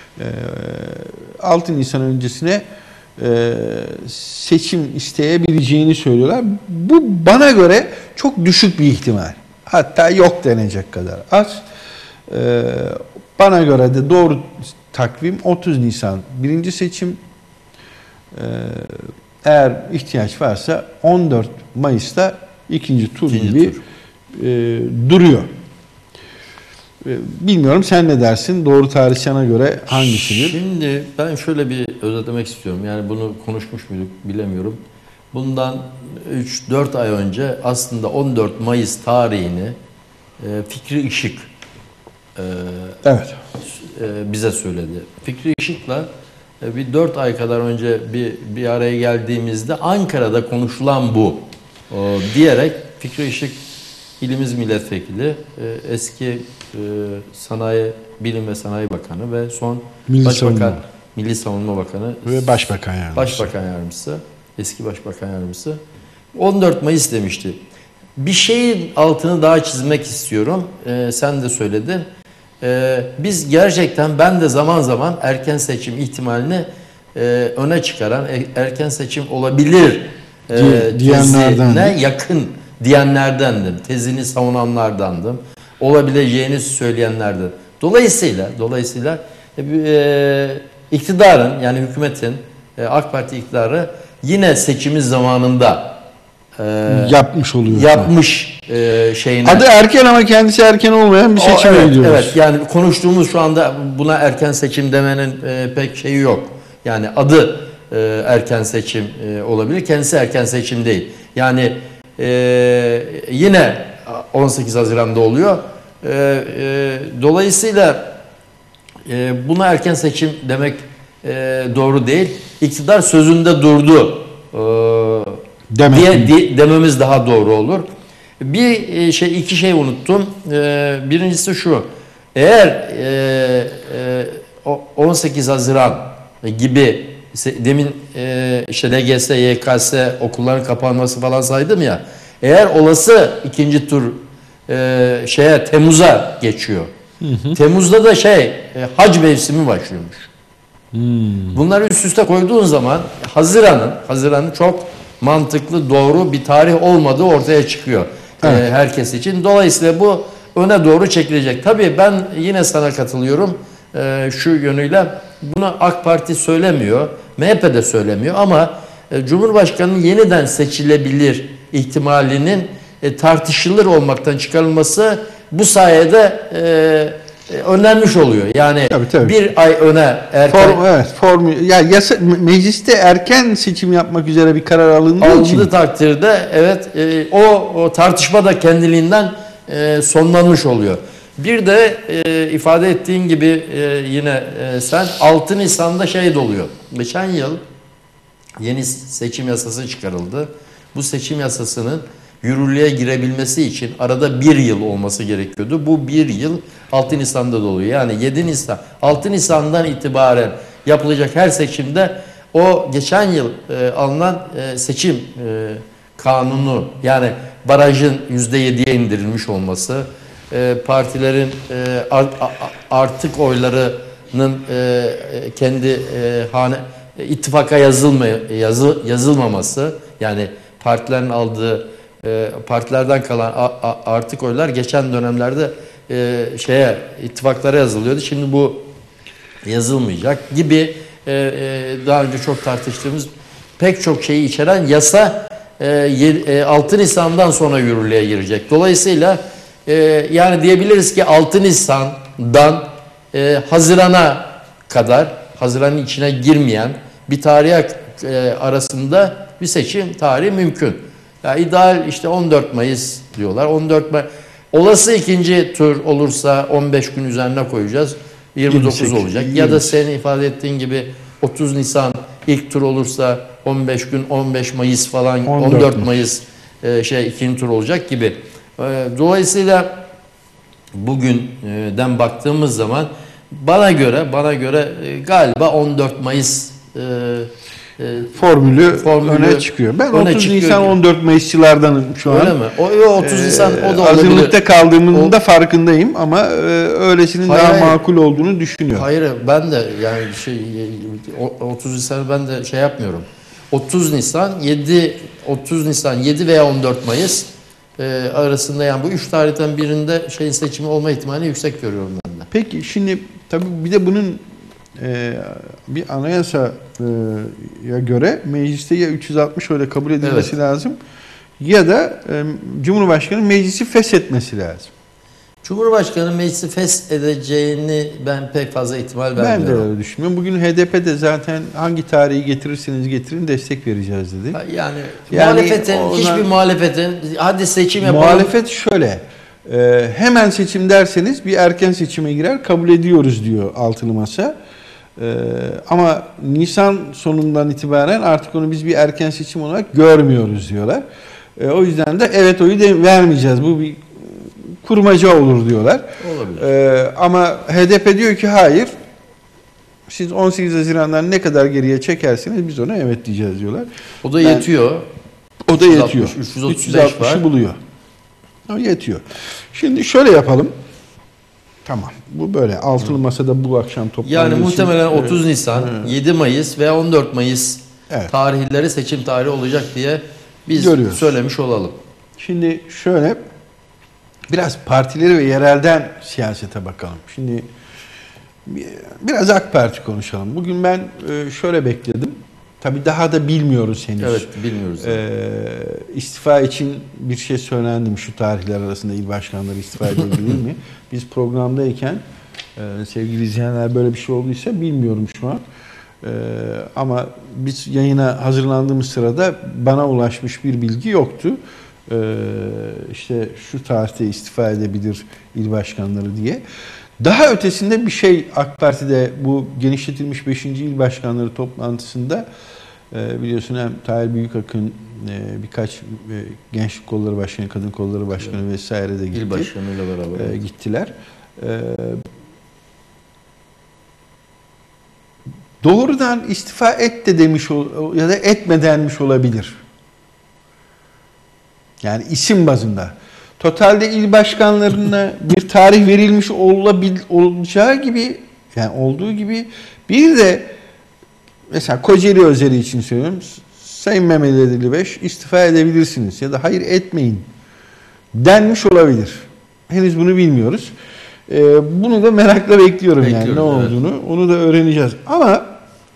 altı Nisan öncesine seçim isteyebileceğini söylüyorlar. Bu bana göre çok düşük bir ihtimal. Hatta yok denecek kadar az. Bana göre de doğru takvim otuz Nisan birinci seçim. Eğer ihtiyaç varsa on dört Mayıs'ta ikinci tur İkinci gibi tur. E, duruyor. E, bilmiyorum, sen ne dersin? Doğru tarih sana göre hangisidir? Şimdi ben şöyle bir özetlemek istiyorum. Yani bunu konuşmuş muyduk bilemiyorum. Bundan üç dört ay önce aslında on dört Mayıs tarihini e, Fikri Işık e, Evet. e, bize söyledi. Fikri Işık'la e, bir dört ay kadar önce bir bir araya geldiğimizde Ankara'da konuşulan bu o, diyerek Fikri Işık ilimiz milletvekili, e, eski e, Sanayi Bilim ve Sanayi Bakanı ve son Milli Başbakan, Savunma. Milli Savunma Bakanı Ve Başbakan Yardımcısı. Başbakan Yardımcısı, eski Başbakan Yardımcısı. on dört Mayıs demişti. Bir şeyin altını daha çizmek istiyorum. Ee, sen de söyledin. Ee, biz gerçekten, ben de zaman zaman erken seçim ihtimalini e, öne çıkaran, e, erken seçim olabilir e, Di- diyenlerden. tezine yakın diyenlerdendim. Tezini savunanlardandım. Olabileceğini söyleyenlerden. Dolayısıyla, dolayısıyla e, iktidarın, yani hükümetin, e, AK Parti iktidarı yine seçimiz zamanında e, yapmış oluyor. yapmış e, şeyine. Adı erken ama kendisi erken olmayan bir seçim O, evet, ediyoruz. evet, yani konuştuğumuz şu anda buna erken seçim demenin e, pek şeyi yok. Yani adı e, erken seçim e, olabilir. Kendisi erken seçim değil. Yani e, yine on sekiz Haziran'da oluyor. E, e, dolayısıyla e, buna erken seçim demek e, doğru değil. İktidar sözünde durdu e, Demek diye, di, dememiz daha doğru olur. Bir e, şey iki şey unuttum. E, birincisi şu. Eğer e, e, o- on sekiz Haziran gibi se- demin e, işte L G S, Y K S okulların kapanması falan saydım ya. Eğer olası ikinci tur e, şeye Temmuz'a geçiyor. Temmuz'da da şey e, hac mevsimi başlıyormuş. Bunları üst üste koyduğun zaman Haziran'ın Haziran'ın çok mantıklı, doğru bir tarih olmadığı ortaya çıkıyor Evet. e, herkes için. Dolayısıyla bu öne doğru çekilecek. Tabii ben yine sana katılıyorum e, şu yönüyle. Bunu AK Parti söylemiyor, M H P de söylemiyor ama e, Cumhurbaşkanı'nın yeniden seçilebilir ihtimalinin e, tartışılır olmaktan çıkarılması bu sayede e, e, önlenmiş oluyor. Yani Tabii, tabii. bir ay öne erken Form, evet, form, ya yasa, me- mecliste erken seçim yapmak üzere bir karar alındığı alındığı için takdirde evet e, o, o tartışma da kendiliğinden e, sonlanmış oluyor. Bir de e, ifade ettiğin gibi e, yine e, sen altı Nisan'da şey de oluyor. Geçen yıl yeni seçim yasası çıkarıldı. Bu seçim yasasının yürürlüğe girebilmesi için arada bir yıl olması gerekiyordu. Bu bir yıl altı Nisan'da da oluyor. Yani yedi Nisan, altı Nisan'dan itibaren yapılacak her seçimde o geçen yıl e, alınan e, seçim e, kanunu, yani barajın yüzde yediye indirilmiş olması, e, partilerin e, art, artık oylarının e, e, kendi e, hane ittifaka yazılma, yazı, yazılmaması, yani partilerin aldığı e, partilerden kalan a, a, artık oylar geçen dönemlerde e, şeye ittifaklara yazılıyordu. Şimdi bu yazılmayacak gibi e, e, daha önce çok tartıştığımız pek çok şeyi içeren yasa e, e, altı Nisan'dan sonra yürürlüğe girecek. Dolayısıyla e, yani diyebiliriz ki altı Nisan'dan e, Haziran'a kadar, Haziran'ın içine girmeyen bir tarihe e, arasında bir seçim tarihi mümkün. Yani ideal işte on dört Mayıs diyorlar. on dört Mayıs. Olası ikinci tur olursa on beş gün üzerine koyacağız. yirmi dokuz yirmi sekiz, olacak. yirmi. Ya da senin ifade ettiğin gibi otuz Nisan ilk tur olursa on beş gün, on beş Mayıs falan, on dört on dört Mayıs e, şey ikinci tur olacak gibi. E, dolayısıyla bugünden baktığımız zaman bana göre bana göre e, galiba on dört Mayıs e, e, formülü, formülü öne çıkıyor. Ben öne otuz çıkıyor Nisan gibi. on dört Mayısçılardanım şu an. Öyle mi? O o otuz Nisan o da olabilir. Azınlıkta kaldığımın O- da farkındayım ama e, öylesinin Hayır, daha hayır. makul olduğunu düşünüyorum. Hayır, ben de yani şey o- otuz Nisan ben de şey yapmıyorum. otuz Nisan yedi otuz Nisan yedi veya on dört Mayıs e, arasında, yani bu üç tarihten birinde şeyin seçimi olma ihtimali yüksek görüyorum ben de. Peki şimdi tabii bir de bunun e, bir anayasaya göre mecliste ya üç yüz altmış öyle kabul edilmesi Evet. lazım ya da e, Cumhurbaşkanı meclisi feshetmesi lazım. Cumhurbaşkanı meclisi feshedeceğini ben pek fazla ihtimal Ben de vermiyorum. öyle düşünüyorum. Bugün H D P de zaten hangi tarihi getirirseniz getirin destek vereceğiz dedi. Yani, Yani muhalefetin, ona- hiçbir muhalefetin hadi seçim yapalım. Muhalefet şöyle, e, hemen seçim derseniz bir erken seçime girer, kabul ediyoruz diyor altılı masa. E, ama Nisan sonundan itibaren artık onu biz bir erken seçim olarak görmüyoruz diyorlar. E, o yüzden de evet oyu de vermeyeceğiz. Bu bir kurmaca olur diyorlar. Olabilir. E, ama H D P diyor ki hayır. Siz on sekiz Haziran'dan ne kadar geriye çekerseniz biz ona evet diyeceğiz diyorlar. O da Ben- yetiyor. O da üç yüz yetiyor. altmış, üç yüz otuz beş üç yüz altmışı var. buluyor. O yetiyor. Şimdi şöyle yapalım. Tamam. Bu böyle. Altılı masada bu akşam toplandığı Yani için- muhtemelen Evet. otuz Nisan, Evet. yedi Mayıs veya on dört Mayıs Evet. tarihleri seçim tarihi olacak diye biz Görüyoruz. söylemiş olalım. Şimdi şöyle biraz partileri ve yerelden siyasete bakalım. Şimdi biraz AK Parti konuşalım. Bugün ben e, şöyle bekledim. Tabii daha da bilmiyoruz henüz. Evet, bilmiyoruz. Ee, istifa için bir şey söylendi mi şu tarihler arasında il başkanları istifa edebilir mi? Biz programdayken e, sevgili izleyenler böyle bir şey olduysa bilmiyorum şu an. E, ama biz yayına hazırlandığımız sırada bana ulaşmış bir bilgi yoktu. E, işte şu tarihte istifa edebilir il başkanları diye. Daha ötesinde bir şey AK Parti'de bu genişletilmiş beşinci il başkanları toplantısında E, biliyorsun hem Tahir Büyükakın e, birkaç e, gençlik kolları başkanı, kadın kolları başkanı evet. vesaire de gitti. İl başkanıyla beraber. E, gittiler. E, doğrudan istifa et de demiş ol, ya da etme denmiş olabilir. Yani isim bazında. Totalde il başkanlarına bir tarih verilmiş olabil, olacağı gibi, yani olduğu gibi bir de mesela Kocaeli özeli için söylüyorum. Sayın Mehmet Edili Beş istifa edebilirsiniz ya da hayır etmeyin denmiş olabilir. Henüz bunu bilmiyoruz. Ee, bunu da merakla bekliyorum yani ne olduğunu. Evet. Onu da öğreneceğiz. Ama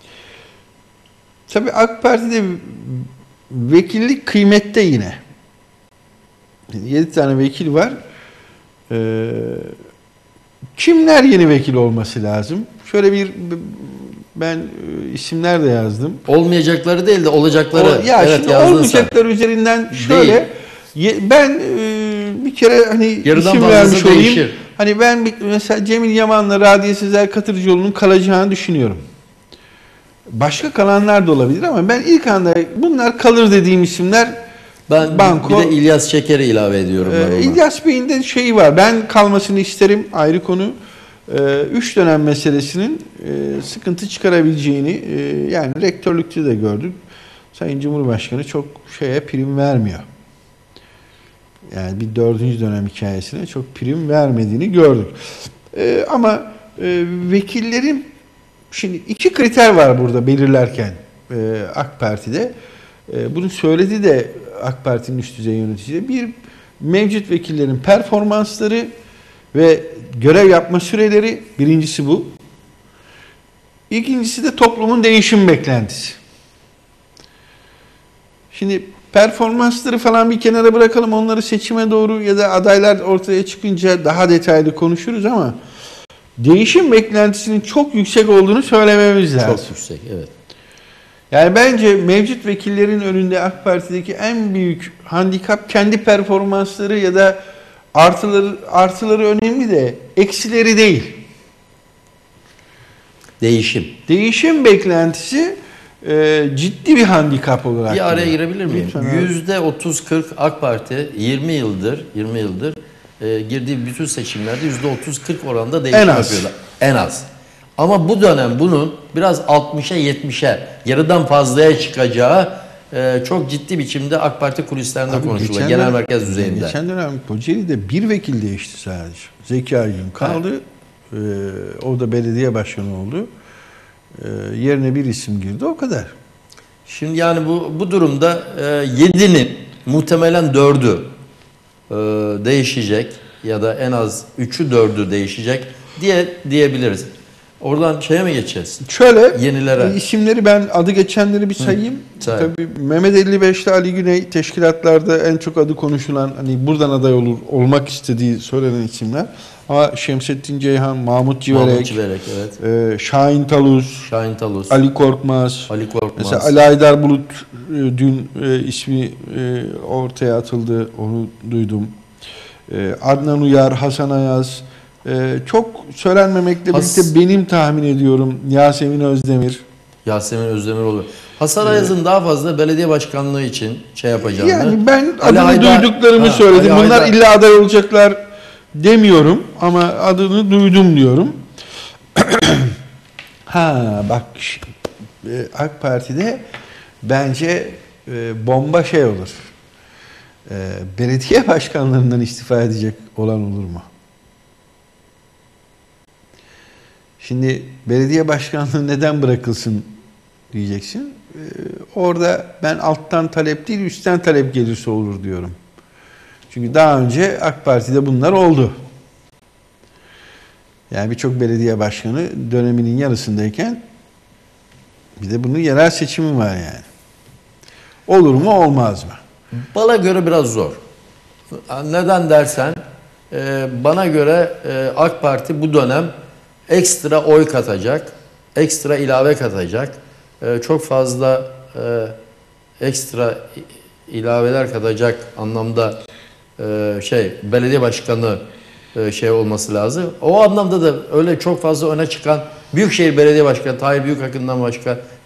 tabii AK Parti'de vekillik kıymette yine. yedi tane vekil var. Ee, kimler yeni vekil olması lazım? Şöyle bir ben isimler de yazdım. Olmayacakları değil de olacakları. O, ya evet, şimdi olmayacaklar sen. Üzerinden şöyle değil. Ben e, bir kere hani yarıdan isim vermiş olayım. Değişir. Hani ben mesela Cemil Yaman'la Radiye Sezer Katırcıoğlu'nun kalacağını düşünüyorum. Başka kalanlar da olabilir ama ben ilk anda bunlar kalır dediğim isimler ben banko. Bir de İlyas Çeker'i ilave ediyorum. E, İlyas Bey'in de şeyi var. Ben kalmasını isterim, ayrı konu. Üç dönem meselesinin sıkıntı çıkarabileceğini yani rektörlükte de gördük. Sayın Cumhurbaşkanı çok şeye prim vermiyor. Yani bir dördüncü dönem hikayesine çok prim vermediğini gördük. Ama vekillerin şimdi iki kriter var burada belirlerken AK Parti'de. Bunu söyledi de AK Parti'nin üst düzey yöneticileri. Bir, mevcut vekillerin performansları ve görev yapma süreleri, birincisi bu. İkincisi de toplumun değişim beklentisi. Şimdi performansları falan bir kenara bırakalım, onları seçime doğru ya da adaylar ortaya çıkınca daha detaylı konuşuruz ama değişim beklentisinin çok yüksek olduğunu söylememiz lazım. Çok yüksek, evet. Yani bence mevcut vekillerin önünde AK Parti'deki en büyük handikap kendi performansları ya da artıları artıları önemli de eksileri değil. Değişim. Değişim beklentisi e, ciddi bir handikap olarak. Bir araya girebilir miyim? yüzde otuz kırk AK Parti yirmi yıldır yirmi yıldır e, girdiği bütün seçimlerde yüzde otuz kırk oranda değişim yapıyorlar. En az. Ama bu dönem bunun biraz altmışa yetmişe yarıdan fazlaya çıkacağı e, çok ciddi biçimde AK Parti kulislerinde konuşuluyor. Genel dönem, merkez düzeyinde. Geçen dönem Kocaeli'de bir vekil değişti sadece. Zeki Aygün kaldı. Evet. E, o da belediye başkanı oldu. E, yerine bir isim girdi. O kadar. Şimdi yani bu bu durumda e, yedinin muhtemelen dördü e, değişecek ya da en az üçü dördü değişecek diye diyebiliriz. Oradan şeye mi geçeceğiz? Şöyle, yenilere. İsimleri ben adı geçenleri bir sayayım. Hı, tabii Mehmet elli beşli Ali Güney teşkilatlarda en çok adı konuşulan, hani buradan aday olur olmak istediği söylenen isimler. Ama Şemsettin Ceyhan, Mahmut Civerek, Mahmut Civerek evet. e, Şahin Talus, Şahin Talus, Ali Korkmaz. Ali Korkmaz. Mesela Ali Aydar Bulut e, dün e, ismi e, ortaya atıldı. Onu duydum. E, Adnan Uyar, Hasan Ayaz. Ee, çok söylenmemekle Has birlikte benim tahmin ediyorum Yasemin Özdemir. Yasemin Özdemir olur. Hasan Ayaz'ın ee, daha fazla belediye başkanlığı için şey yapacağını. Yani ben Ali adını Haydar, duyduklarımı ha, söyledim. Ali Bunlar Haydar. illa aday olacaklar demiyorum ama adını duydum diyorum. ha bak AK Parti'de bence e, bomba şey olur. E, belediye başkanlarından istifa edecek olan olur mu? Şimdi belediye başkanlığı neden bırakılsın diyeceksin. Ee, orada ben alttan talep değil üstten talep gelirse olur diyorum. Çünkü daha önce AK Parti'de bunlar oldu. Yani birçok belediye başkanı döneminin yarısındayken bir de bunun yerel seçimi var yani. Olur mu olmaz mı? Bana göre biraz zor. Neden dersen bana göre AK Parti bu dönem ekstra oy katacak, ekstra ilave katacak, ee, çok fazla e, ekstra ilaveler katacak anlamda e, şey belediye başkanı e, şey olması lazım. O anlamda da öyle çok fazla öne çıkan Büyükşehir Belediye Başkanı Tahir Büyükakın'dan başka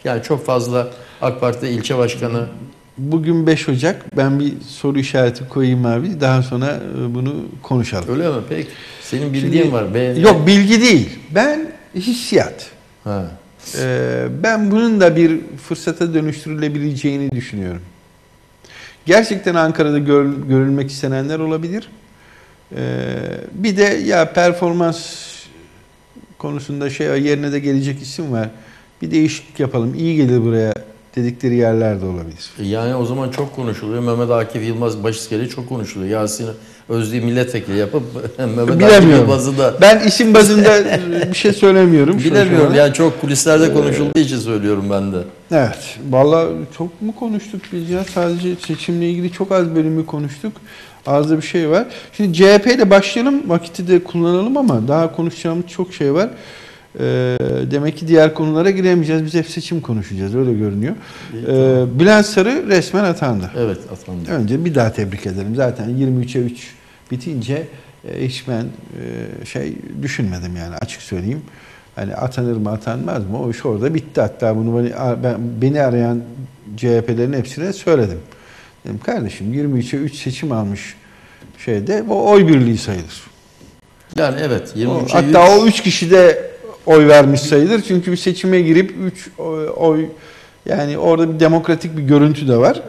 Yani çok fazla AK Parti ilçe başkanı. Bugün beş Ocak. Ben bir soru işareti koyayım abi. Daha sonra bunu konuşalım. Öyle mi? Peki. Senin bildiğin Şimdi, var. Ben... Yok, bilgi değil. Ben hissiyat. Ha. Ee, ben bunun da bir fırsata dönüştürülebileceğini düşünüyorum. Gerçekten Ankara'da gör, görülmek istenenler olabilir. Ee, bir de ya performans konusunda şey yerine de gelecek isim var. Bir değişiklik yapalım, iyi gelir buraya dedikleri yerler de olabilir. Yani o zaman çok konuşuluyor. Mehmet Akif Yılmaz Başiskeli çok konuşuluyor. Yasin Özlü milletvekili yapıp Mehmet Akif Yılmaz'ı da... Ben isim bazında bir şey söylemiyorum. Bilemiyorum. Yani çok kulislerde konuşulduğu için söylüyorum ben de. Evet. Vallahi çok mu konuştuk biz ya? Sadece seçimle ilgili çok az bölümü konuştuk. Az da bir şey var. Şimdi C H P ile başlayalım. Vakiti de kullanalım ama daha konuşacağımız çok şey var. Ee, demek ki diğer konulara giremeyeceğiz. Biz hep seçim konuşacağız. Öyle görünüyor. İyi, ee, tamam. Bülent Sarı resmen atandı. Evet, atandı. Önce bir daha tebrik ederim. Zaten yirmi üçe üç bitince e, hiç ben e, şey düşünmedim yani, açık söyleyeyim. Hani atanır mı atanmaz mı? O iş orada bitti. Hatta bunu beni, ben, beni arayan C H P'lerin hepsine söyledim. Dedim kardeşim yirmi üçe üç seçim almış şeyde o oy birliği sayılır. Yani evet. yirmi üçe hatta üç. O üç kişi de oy vermiş sayılır. Çünkü bir seçime girip üç oy, yani orada bir demokratik bir görüntü de var.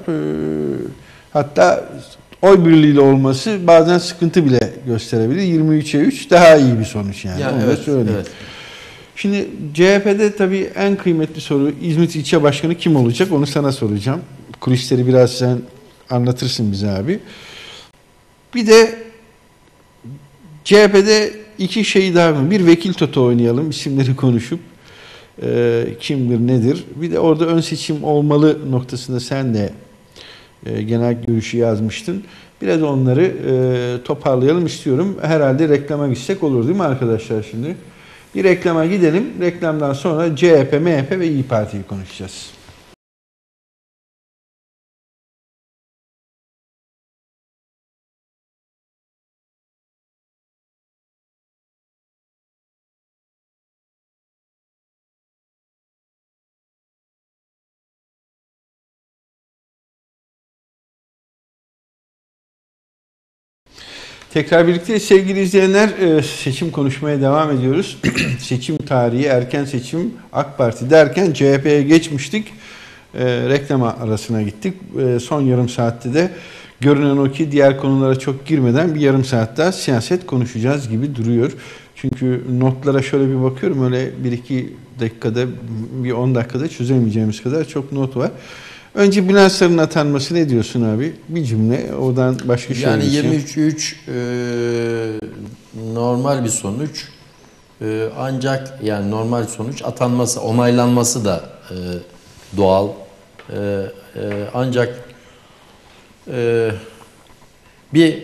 Hatta oy birliğiyle olması bazen sıkıntı bile gösterebilir. yirmi üçe üç daha iyi bir sonuç yani. yani Onu evet, da söyleyeyim. Evet. Şimdi C H P'de tabii en kıymetli soru İzmit İlçe Başkanı kim olacak? Onu sana soracağım. Kulisleri biraz sen anlatırsın bize abi. Bir de C H P'de iki şey daha mı? Bir vekil toto oynayalım. İsimleri konuşup e, kimdir nedir? Bir de orada ön seçim olmalı noktasında sen de e, genel görüşü yazmıştın. Biraz onları e, toparlayalım istiyorum. Herhalde reklama gitsek olur değil mi arkadaşlar şimdi? Bir reklama gidelim. Reklamdan sonra C H P, M H P ve İYİ Parti'yi konuşacağız. Tekrar birlikte sevgili izleyenler, seçim konuşmaya devam ediyoruz. Seçim tarihi, erken seçim, AK Parti derken C H P'ye geçmiştik. E, reklama arasına gittik. E, son yarım saatte de görünen o ki diğer konulara çok girmeden bir yarım saat daha siyaset konuşacağız gibi duruyor. Çünkü notlara şöyle bir bakıyorum, öyle bir iki dakikada, bir on dakikada çözemeyeceğimiz kadar çok not var. Önce Bülent Sarı'nın atanması ne diyorsun abi? Bir cümle, oradan başka şey. Yani yirmi üçe üç e, normal bir sonuç. E, ancak yani normal sonuç, atanması, onaylanması da e, doğal. E, e, ancak e, bir,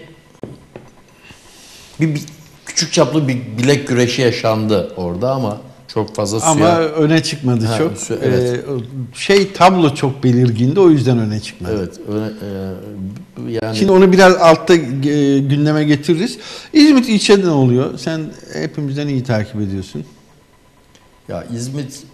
bir, bir küçük çaplı bir bilek güreşi yaşandı orada ama çok fazla suya... Ama öne çıkmadı ha, çok. Su, evet. Ee, şey tablo çok belirgindi, o yüzden öne çıkmadı. Evet. Öne, e, yani... Şimdi onu biraz altta e, gündeme getiririz. İzmit ilçede ne oluyor? Sen hepimizden iyi takip ediyorsun. Ya İzmit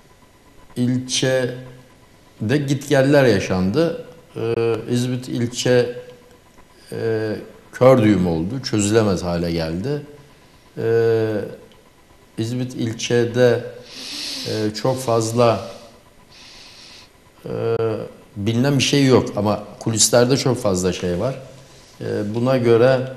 ilçede gitgeller yaşandı. Ee, İzmit ilçe e, kör düğüm oldu. Çözülemez hale geldi. Ee, İzmit ilçede e, çok fazla e, bilinen bir şey yok ama kulislerde çok fazla şey var. E, buna göre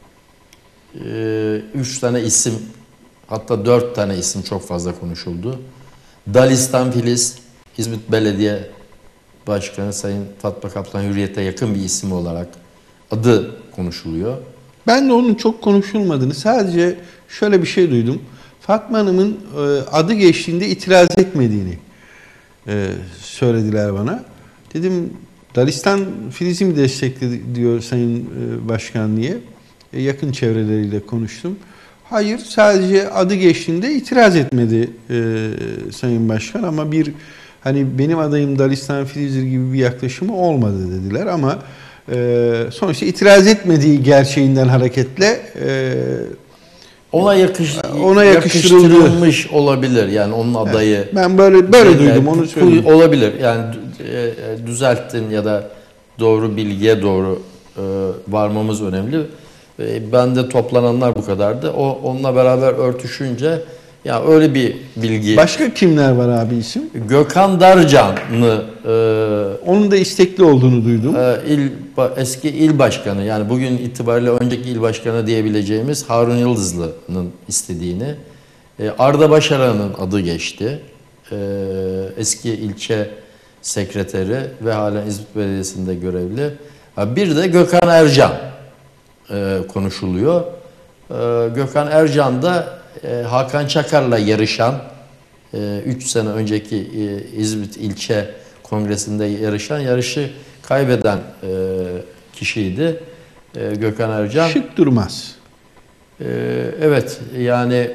e, üç tane isim, hatta dört tane isim çok fazla konuşuldu. Dalistan Filiz, İzmit Belediye Başkanı Sayın Fatma Kaplan Hürriyet'e yakın bir isim olarak adı konuşuluyor. Ben de onun çok konuşulmadığını, sadece şöyle bir şey duydum. Fatma Hanım'ın adı geçtiğinde itiraz etmediğini söylediler bana. Dedim Dalistan Filiz'i mi destekledi diyor Sayın Başkan diye. Yakın çevreleriyle konuştum. Hayır, sadece adı geçtiğinde itiraz etmedi Sayın Başkan ama bir hani benim adayım Dalistan Filiz'dir gibi bir yaklaşımı olmadı dediler ama sonuçta itiraz etmediği gerçeğinden hareketle Ona yakış, ona yakıştırıldı. yakıştırılmış olabilir. Yani onun adayı. Evet, ben böyle böyle Yani, duydum, onu söyleyeyim. Olabilir. Yani e, düzelttin ya da doğru bilgiye doğru e, varmamız önemli. E, ben de toplananlar bu kadardı. O onunla beraber örtüşünce ya öyle bir bilgi. Başka kimler var abi isim? Gökhan Darcan'ı e, Onun da istekli olduğunu duydum. e, il eski il başkanı, yani bugün itibariyle önceki il başkanı diyebileceğimiz Harun Yıldızlı'nın istediğini, e, Arda Başaran'ın adı geçti. E, eski ilçe sekreteri ve halen İzmit Belediyesi'nde görevli. Ha, bir de Gökhan Ercan e, konuşuluyor. E, Gökhan Ercan da e, Hakan Çakar'la yarışan, üç sene önceki e, İzmit ilçe kongresinde yarışan, yarışı kaybeden e, kişiydi e, Gökhan Ercan. Şık durmaz. E, evet, yani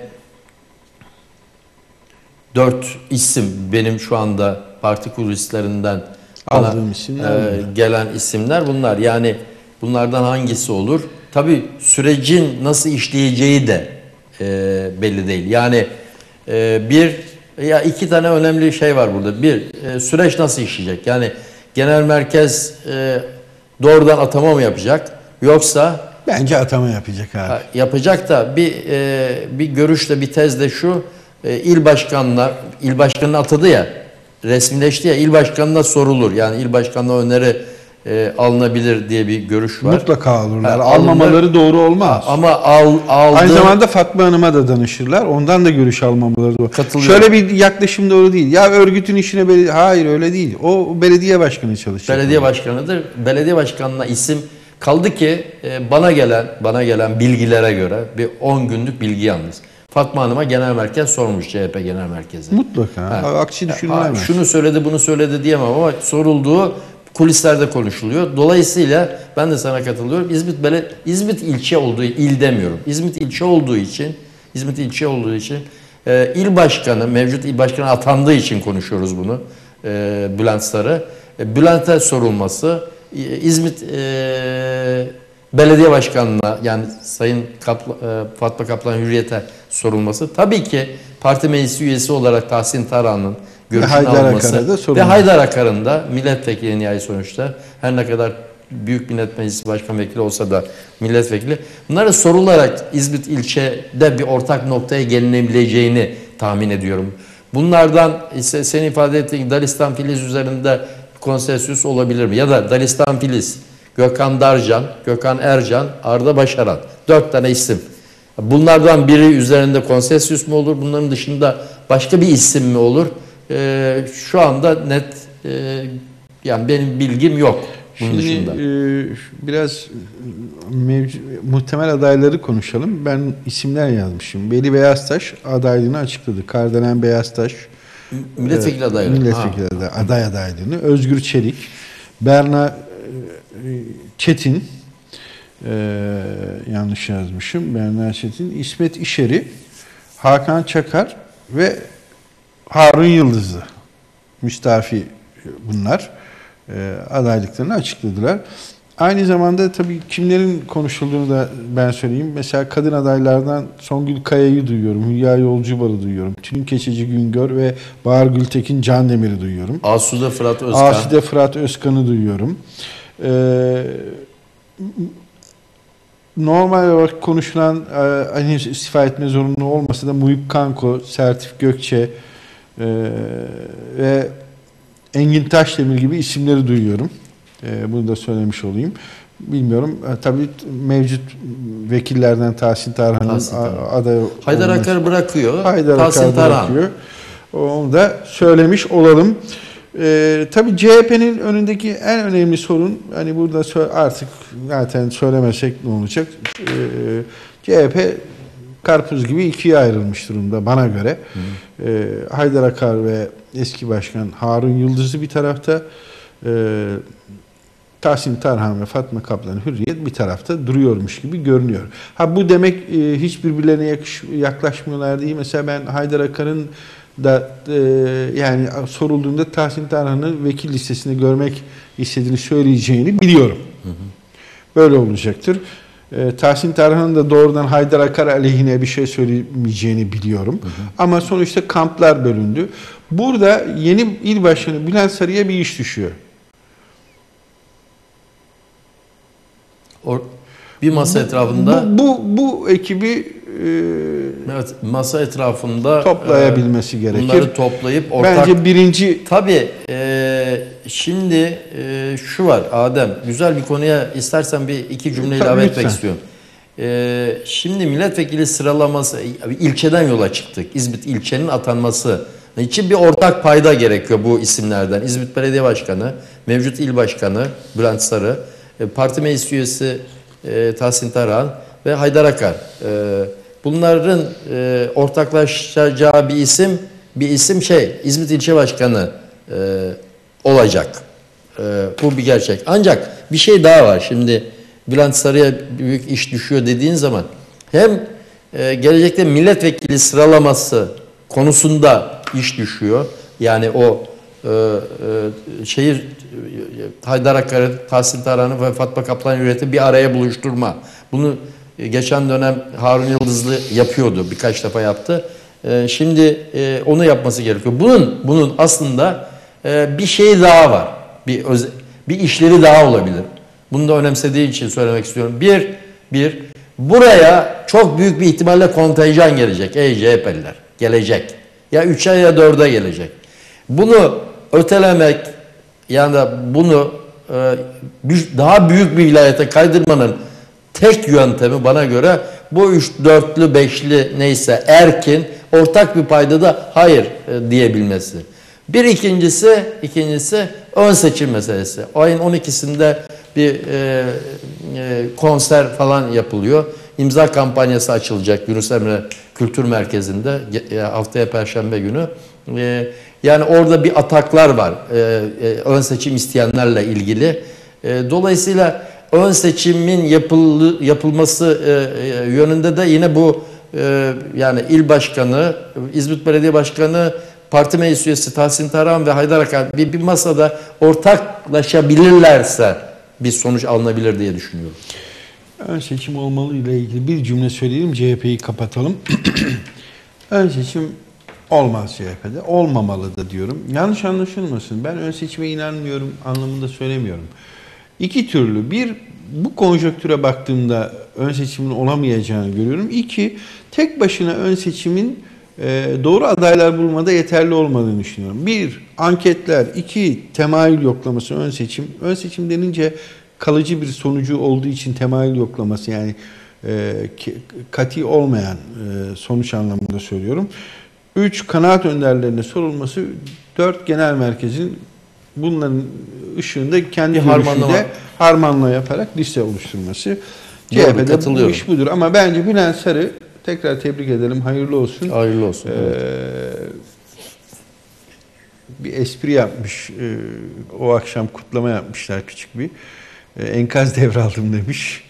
dört isim benim şu anda parti kulislerinden bana, aldığım isimler e, gelen isimler bunlar. Yani bunlardan hangisi olur? Tabii sürecin nasıl işleyeceği de e, belli değil. Yani e, bir ya iki tane önemli şey var burada. Bir, e, süreç nasıl işleyecek? Yani genel merkez e, doğrudan atama mı yapacak? Yoksa Bence atama yapacak abi. yapacak da bir e, bir görüşle, bir tezle şu, e, il başkanına, il başkanını atadı ya, resmileşti ya, il başkanına sorulur. Yani il başkanına öneri e, alınabilir diye bir görüş var. Mutlaka alırlar. Ha, Almamaları alınır. doğru olmaz. Ama al, aldı. Aynı zamanda Fatma Hanım'a da danışırlar. Ondan da görüş almamaları doğru. Katılıyorum. Şöyle bir yaklaşım doğru değil. Ya örgütün işine belediye... Hayır, öyle değil. O belediye başkanı çalışacak. Belediye başkanıdır. Belediye başkanına isim kaldı ki e, bana gelen bana gelen bilgilere göre bir on günlük bilgi yalnız. Fatma Hanım'a genel merkez sormuş, C H P genel merkezi. Mutlaka. Ha. Aksi düşünülemez. Şunu söyledi, bunu söyledi diyemem ama sorulduğu kulislerde konuşuluyor. Dolayısıyla ben de sana katılıyorum. İzmit Bele İzmit ilçe olduğu, il demiyorum. İzmit ilçe olduğu için, İzmit ilçe olduğu için e, il başkanı, mevcut il başkanı atandığı için konuşuyoruz bunu. E, Bülent Sarı. E, Bülent'e sorulması, e, İzmit e, Belediye Başkanı'na, yani Sayın Kapla, e, Fatma Kaplan Hürriyet'e sorulması, tabii ki parti meclisi üyesi olarak Tahsin Tarhan'ın görüşünü Haydar alması Akar'a da ve sorulması. Haydar Akar'ın da milletvekili nihai sonuçta, her ne kadar Büyük Millet Meclisi Başkan Vekili olsa da milletvekili, bunları sorularak İzmit ilçede bir ortak noktaya gelinebileceğini tahmin ediyorum. Bunlardan ise senin ifade ettiğin Dalistan Filiz üzerinde konsensüs olabilir mi? Ya da Dalistan Filiz, Gökhan Darcan, Gökhan Ercan, Arda Başaran. Dört tane isim. Bunlardan biri üzerinde konsensüs mü olur? Bunların dışında başka bir isim mi olur? Ee, şu anda net e, yani benim bilgim yok bunun Şimdi dışında. e, biraz mevcu, muhtemel adayları konuşalım. Ben isimler yazmışım. Veli Beyaztaş adaylığını açıkladı. Kardelen Beyaztaş Milletvekili e, adayı. milletvekili aday, aday adaylığını. Özgür Çelik, Berna e, Çetin, e, yanlış yazmışım. Berna Çetin, İsmet İşeri, Hakan Çakar ve Harun Yıldızlı. Müstafi bunlar. E, adaylıklarını açıkladılar. Aynı zamanda tabii kimlerin konuşulduğunu da ben söyleyeyim. Mesela kadın adaylardan Songül Kaya'yı duyuyorum. Hülya Yolcubal'ı duyuyorum. Tülin Keçeci Güngör ve Bahar Gültekin Candemir'i duyuyorum. Asude Fırat Özkan. Asude Fırat Özkan'ı duyuyorum. Ee, normal olarak konuşulan e, hani istifa etme zorunlu olmasa da Muhip Kanko, Sertif Gökçe e, ve Engin Taşdemir gibi isimleri duyuyorum. Ee, bunu da söylemiş olayım. Bilmiyorum. E, tabii mevcut vekillerden Tahsin Tarhan'ın aday Haydar olması. Akar bırakıyor. Haydar Tahsin Akar Tarhan. bırakıyor. Onu da söylemiş olalım. Ee, tabii C H P'nin önündeki en önemli sorun, hani burada artık zaten söylemesek ne olacak? Ee, C H P karpuz gibi ikiye ayrılmış durumda bana göre. Ee, Haydar Akar ve eski başkan Harun Yıldızlı bir tarafta, e, Tahsin Tarhan ve Fatma Kaplan Hürriyet bir tarafta duruyormuş gibi görünüyor. Ha bu demek e, hiç birbirlerine yakış, yaklaşmıyorlar değil. Mesela ben Haydar Akar'ın da e, yani sorulduğunda Tahsin Tarhan'ı vekil listesinde görmek istediğini söyleyeceğini biliyorum. Hı hı. Böyle olacaktır. E, Tahsin Tarhan'ın da doğrudan Haydar Akar aleyhine bir şey söylemeyeceğini biliyorum. Hı hı. Ama sonuçta kamplar bölündü. Burada yeni il başkanı Bülent Sarı'ya bir iş düşüyor. O, bir masa bu, etrafında bu, bu, bu ekibi e, evet, masa etrafında toplayabilmesi e, gerekir. Bunları toplayıp ortak... Bence birinci... Tabii e, şimdi e, şu var Adem, güzel bir konuya istersen bir iki cümle Tabii, ilave lütfen. etmek istiyorum. E, şimdi milletvekili sıralaması, ilçeden yola çıktık. İzmit ilçenin atanması için bir ortak payda gerekiyor bu isimlerden. İzmit Belediye Başkanı, mevcut il başkanı Bülent Sarı, e, parti meclis üyesi e, Tahsin Tarhan ve Haydar Akar. E, bunların e, ortaklaşacağı bir isim, bir isim şey İzmit İlçe Başkanı e, olacak. E, bu bir gerçek. Ancak bir şey daha var. Şimdi Bülent Sarı'ya büyük iş düşüyor dediğin zaman hem e, gelecekte milletvekili sıralaması konusunda iş düşüyor. Yani o e, e, şehir e, Haydar Akar'ı, Tahsin Tarhan'ı ve Fatma Kaplan Yürek'i bir araya buluşturma. Bunu e, geçen dönem Harun Yıldızlı yapıyordu. Birkaç defa yaptı. E, şimdi e, onu yapması gerekiyor. Bunun bunun aslında e, bir şey daha var. Bir öze, bir işleri daha olabilir. Bunu da önemsediği için söylemek istiyorum. Bir, bir buraya çok büyük bir ihtimalle kontenjan gelecek. Ey C H P'liler gelecek. Ya üçe ya dörde gelecek. Bunu ötelemek yani da bunu e, daha büyük bir vilayete kaydırmanın tek yöntemi bana göre bu üç, dörtlü, beşli neyse erkin ortak bir payda da hayır e, diyebilmesi. Bir ikincisi, ikincisi ön seçim meselesi. O ayın on ikisinde bir e, e, konser falan yapılıyor. İmza kampanyası açılacak Yunus Emre Kültür Merkezi'nde e, haftaya Perşembe günü. E, yani orada bir ataklar var e, e, ön seçim isteyenlerle ilgili. E, dolayısıyla ön seçimin yapıl, yapılması e, e, yönünde de yine bu e, yani il başkanı, İzmit Belediye Başkanı, parti meclis üyesi Tahsin Tarhan ve Haydar Akar bir, bir masada ortaklaşabilirlerse bir sonuç alınabilir diye düşünüyorum. Ön seçim olmalı ile ilgili bir cümle söyleyelim, C H P'yi kapatalım. Ön seçim olmaz C H P'de, olmamalı da diyorum. Yanlış anlaşılmasın, ben ön seçime inanmıyorum anlamında söylemiyorum. İki türlü, bir bu konjonktüre baktığımda ön seçimin olamayacağını görüyorum. İki, tek başına ön seçimin e, doğru adaylar bulmada yeterli olmadığını düşünüyorum. Bir, anketler. İki, temayül yoklaması ön seçim. Ön seçim denince kalıcı bir sonucu olduğu için temayül yoklaması yani e, kati olmayan e, sonuç anlamında söylüyorum. Üç, kanaat önderlerine sorulması. Dört, genel merkezin bunların ışığında kendi görüşüyle harmanla yaparak liste oluşturması. C H P'de bu iş budur. Ama bence Bülent Sarı, tekrar tebrik edelim, hayırlı olsun. Hayırlı olsun. Ee, evet. Bir espri yapmış. Ee, o akşam kutlama yapmışlar küçük bir. Ee, enkaz devraldım demiş.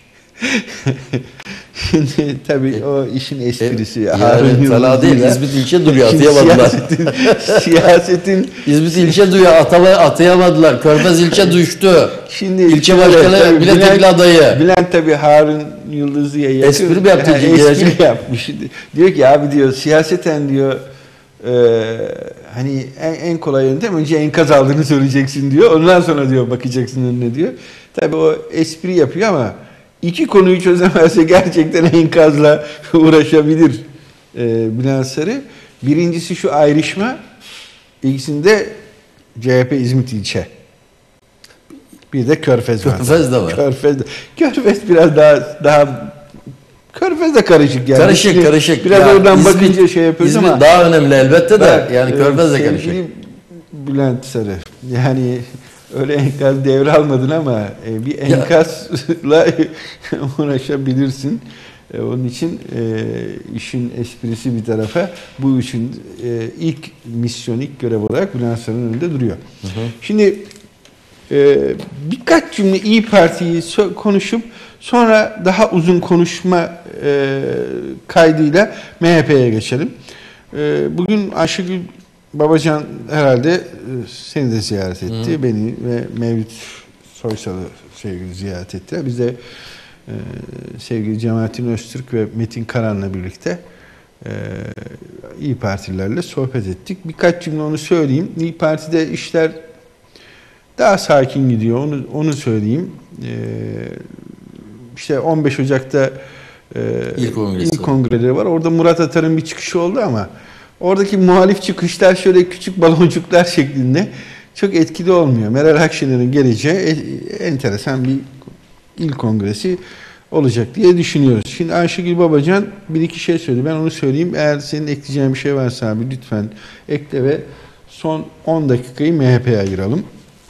Şimdi tabii o işin esprisi. E, yani Talha değil, İzmit ilçe duruyor, atayamadılar. Siyasetin, siyasetin İzmit ilçe duruyor, atama, atayamadılar. Körfez ilçe düştü. Şimdi ilçe başkanı, milletvekili adayı. Bülent tabii Harun Yıldızlı'ya yakın. Espri mi yaptı? Yani espri yapmış. Diyor ki abi diyor siyaseten diyor e, hani en, en kolay yöntem önce enkaz aldığını söyleyeceksin diyor. Ondan sonra diyor bakacaksın önüne diyor. Tabii o espri yapıyor ama İki konuyu çözemezse gerçekten enkazla uğraşabilir e, Bülent Sarı. Birincisi şu ayrışma, ikisinde C H P İzmit ilçe. Bir de Körfez var. Körfez de var. Körfez, de, Körfez biraz daha daha Körfez de karışık yani. Karışık Şimdi karışık. biraz yani oradan İzmit, bakınca şey yapıyoruz İzmit ama. daha önemli elbette de ben, yani Körfez de karışık. Bülent Sarı yani öyle enkaz devralmadın ama bir enkazla uğraşabilirsin. Onun için işin esprisi bir tarafa, bu işin ilk misyon, ilk görev olarak Bülent Sarı'nın önünde duruyor. Hı hı. Şimdi birkaç cümle İYİ Parti'yi konuşup sonra daha uzun konuşma kaydıyla M H P'ye geçelim. Bugün Ayşegül Babacan herhalde seni de ziyaret etti. Hı. Beni ve Mevlüt Soysal'ı sevgili ziyaret ettiler. Biz de e, sevgili Cemalettin Öztürk ve Metin Karan'la birlikte e, İYİ Partililerle sohbet ettik. Birkaç cümle onu söyleyeyim. İYİ Parti'de işler daha sakin gidiyor. Onu onu söyleyeyim. E, işte on beş Ocak'ta e, İl kongresi. İl kongreleri var. Orada Murat Atar'ın bir çıkışı oldu ama oradaki muhalif çıkışlar şöyle küçük baloncuklar şeklinde çok etkili olmuyor. Meral Akşener'in geleceği enteresan bir il kongresi olacak diye düşünüyoruz. Şimdi Ayşegül Babacan bir iki şey söyledi. Ben onu söyleyeyim. Eğer senin ekleyeceğin bir şey varsa abi lütfen ekle ve son on dakikayı M H P'ye ayıralım.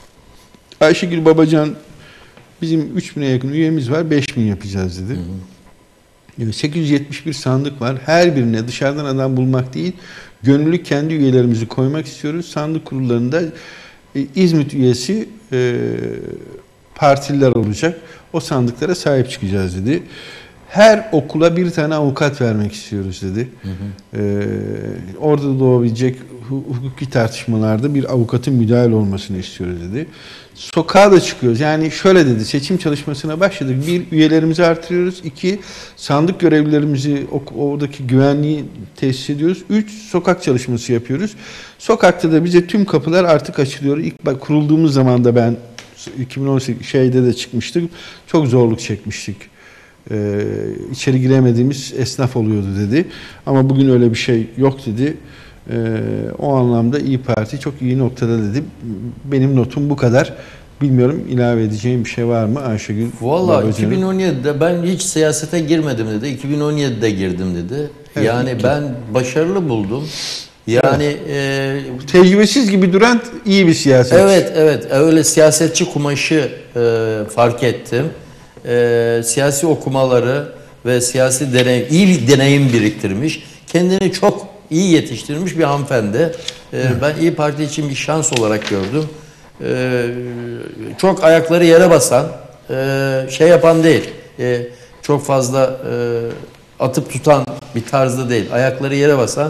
Ayşegül Babacan bizim üç bine yakın üyemiz var. beş bin yapacağız dedi. Hı hı. sekiz yüz yetmiş bir sandık var. Her birine dışarıdan adam bulmak değil, gönüllü kendi üyelerimizi koymak istiyoruz. Sandık kurullarında e, İzmit üyesi e, partililer olacak. O sandıklara sahip çıkacağız dedi. Her okula bir tane avukat vermek istiyoruz dedi. Hı hı. Ee, orada doğabilecek hukuki tartışmalarda bir avukatın müdahil olmasını istiyoruz dedi. Sokağa da çıkıyoruz. Yani şöyle dedi, seçim çalışmasına başladık. Bir, üyelerimizi artırıyoruz. İki, sandık görevlilerimizi, oradaki güvenliği tesis ediyoruz. Üç, sokak çalışması yapıyoruz. Sokakta da bize tüm kapılar artık açılıyor. İlk kurulduğumuz zaman da ben iki bin on sekiz şeyde de çıkmıştık. Çok zorluk çekmiştik. Ee, içeri giremediğimiz esnaf oluyordu dedi. Ama bugün öyle bir şey yok dedi. Ee, o anlamda İYİ Parti çok iyi noktada dedi. Benim notum bu kadar. Bilmiyorum ilave edeceğim bir şey var mı Ayşegül? Valla iki bin on yedide ben hiç siyasete girmedim dedi. iki bin on yedide girdim dedi. Evet, yani iki. Ben başarılı buldum. Yani evet. e, tecrübesiz gibi duran iyi bir siyasetçi. Evet, evet. Öyle siyasetçi kumaşı e, fark ettim. E, siyasi okumaları ve siyasi deneyim, iyi bir deneyim biriktirmiş. Kendini çok iyi yetiştirmiş bir hanımefendi. E, evet. Ben İYİ Parti için bir şans olarak gördüm. E, çok ayakları yere basan, e, şey yapan değil. E, çok fazla e, atıp tutan bir tarzda değil. Ayakları yere basan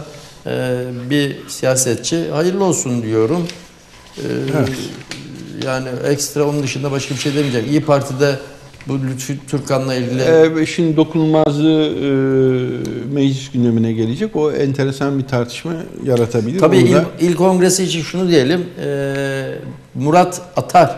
bir siyasetçi. Hayırlı olsun diyorum. Evet. Yani ekstra onun dışında başka bir şey demeyeceğim. İYİ Parti'de bu Lütfü Türkan'la ilgili... Ee, şimdi dokunulmazlığı e, meclis gündemine gelecek. O enteresan bir tartışma yaratabilir. Tabii il, Orada... il kongresi için şunu diyelim. E, Murat Atar,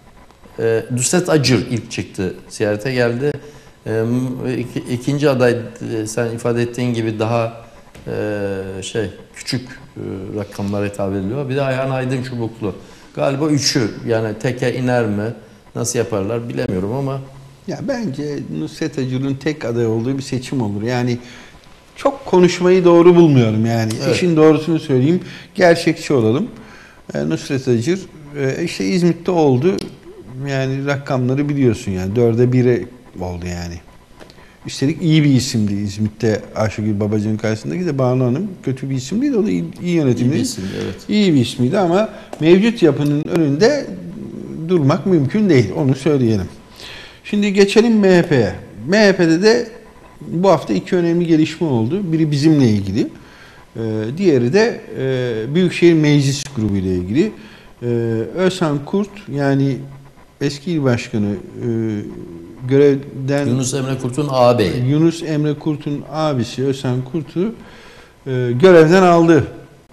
e, Nusret Acır ilk çıktı. Ziyarete geldi. E, iki, ikinci aday e, sen ifade ettiğin gibi daha Ee, şey küçük e, rakamlara hitap ediliyor. Bir de Ayhan Aydın Çubuklu. Galiba üçü. Yani teke iner mi? Nasıl yaparlar bilemiyorum ama. Ya bence Nusret Acır'ın tek aday olduğu bir seçim olur. Yani çok konuşmayı doğru bulmuyorum yani. Evet. İşin doğrusunu söyleyeyim. Gerçekçi olalım. Ee, Nusret Acır e, işte İzmit'te oldu. Yani rakamları biliyorsun yani. Dörde bire oldu yani. Üstelik iyi bir isimdi İzmit'te Ayşegül Babacan'ın karşısındaki de Banu Hanım kötü bir isim değil. O da iyi, iyi yönetimli. İyi bir isim, evet. İyi bir ismiydi ama mevcut yapının önünde durmak mümkün değil. Onu söyleyelim. Şimdi geçelim M H P'ye. M H P'de de bu hafta iki önemli gelişme oldu. Biri bizimle ilgili. Diğeri de Büyükşehir Meclis Grubu ile ilgili. Özhan Kurt yani eski il başkanı görevden Yunus Emre Kurt'un ağabeyi. Yunus Emre Kurt'un abisi Özhan Kurt'u e, görevden aldı.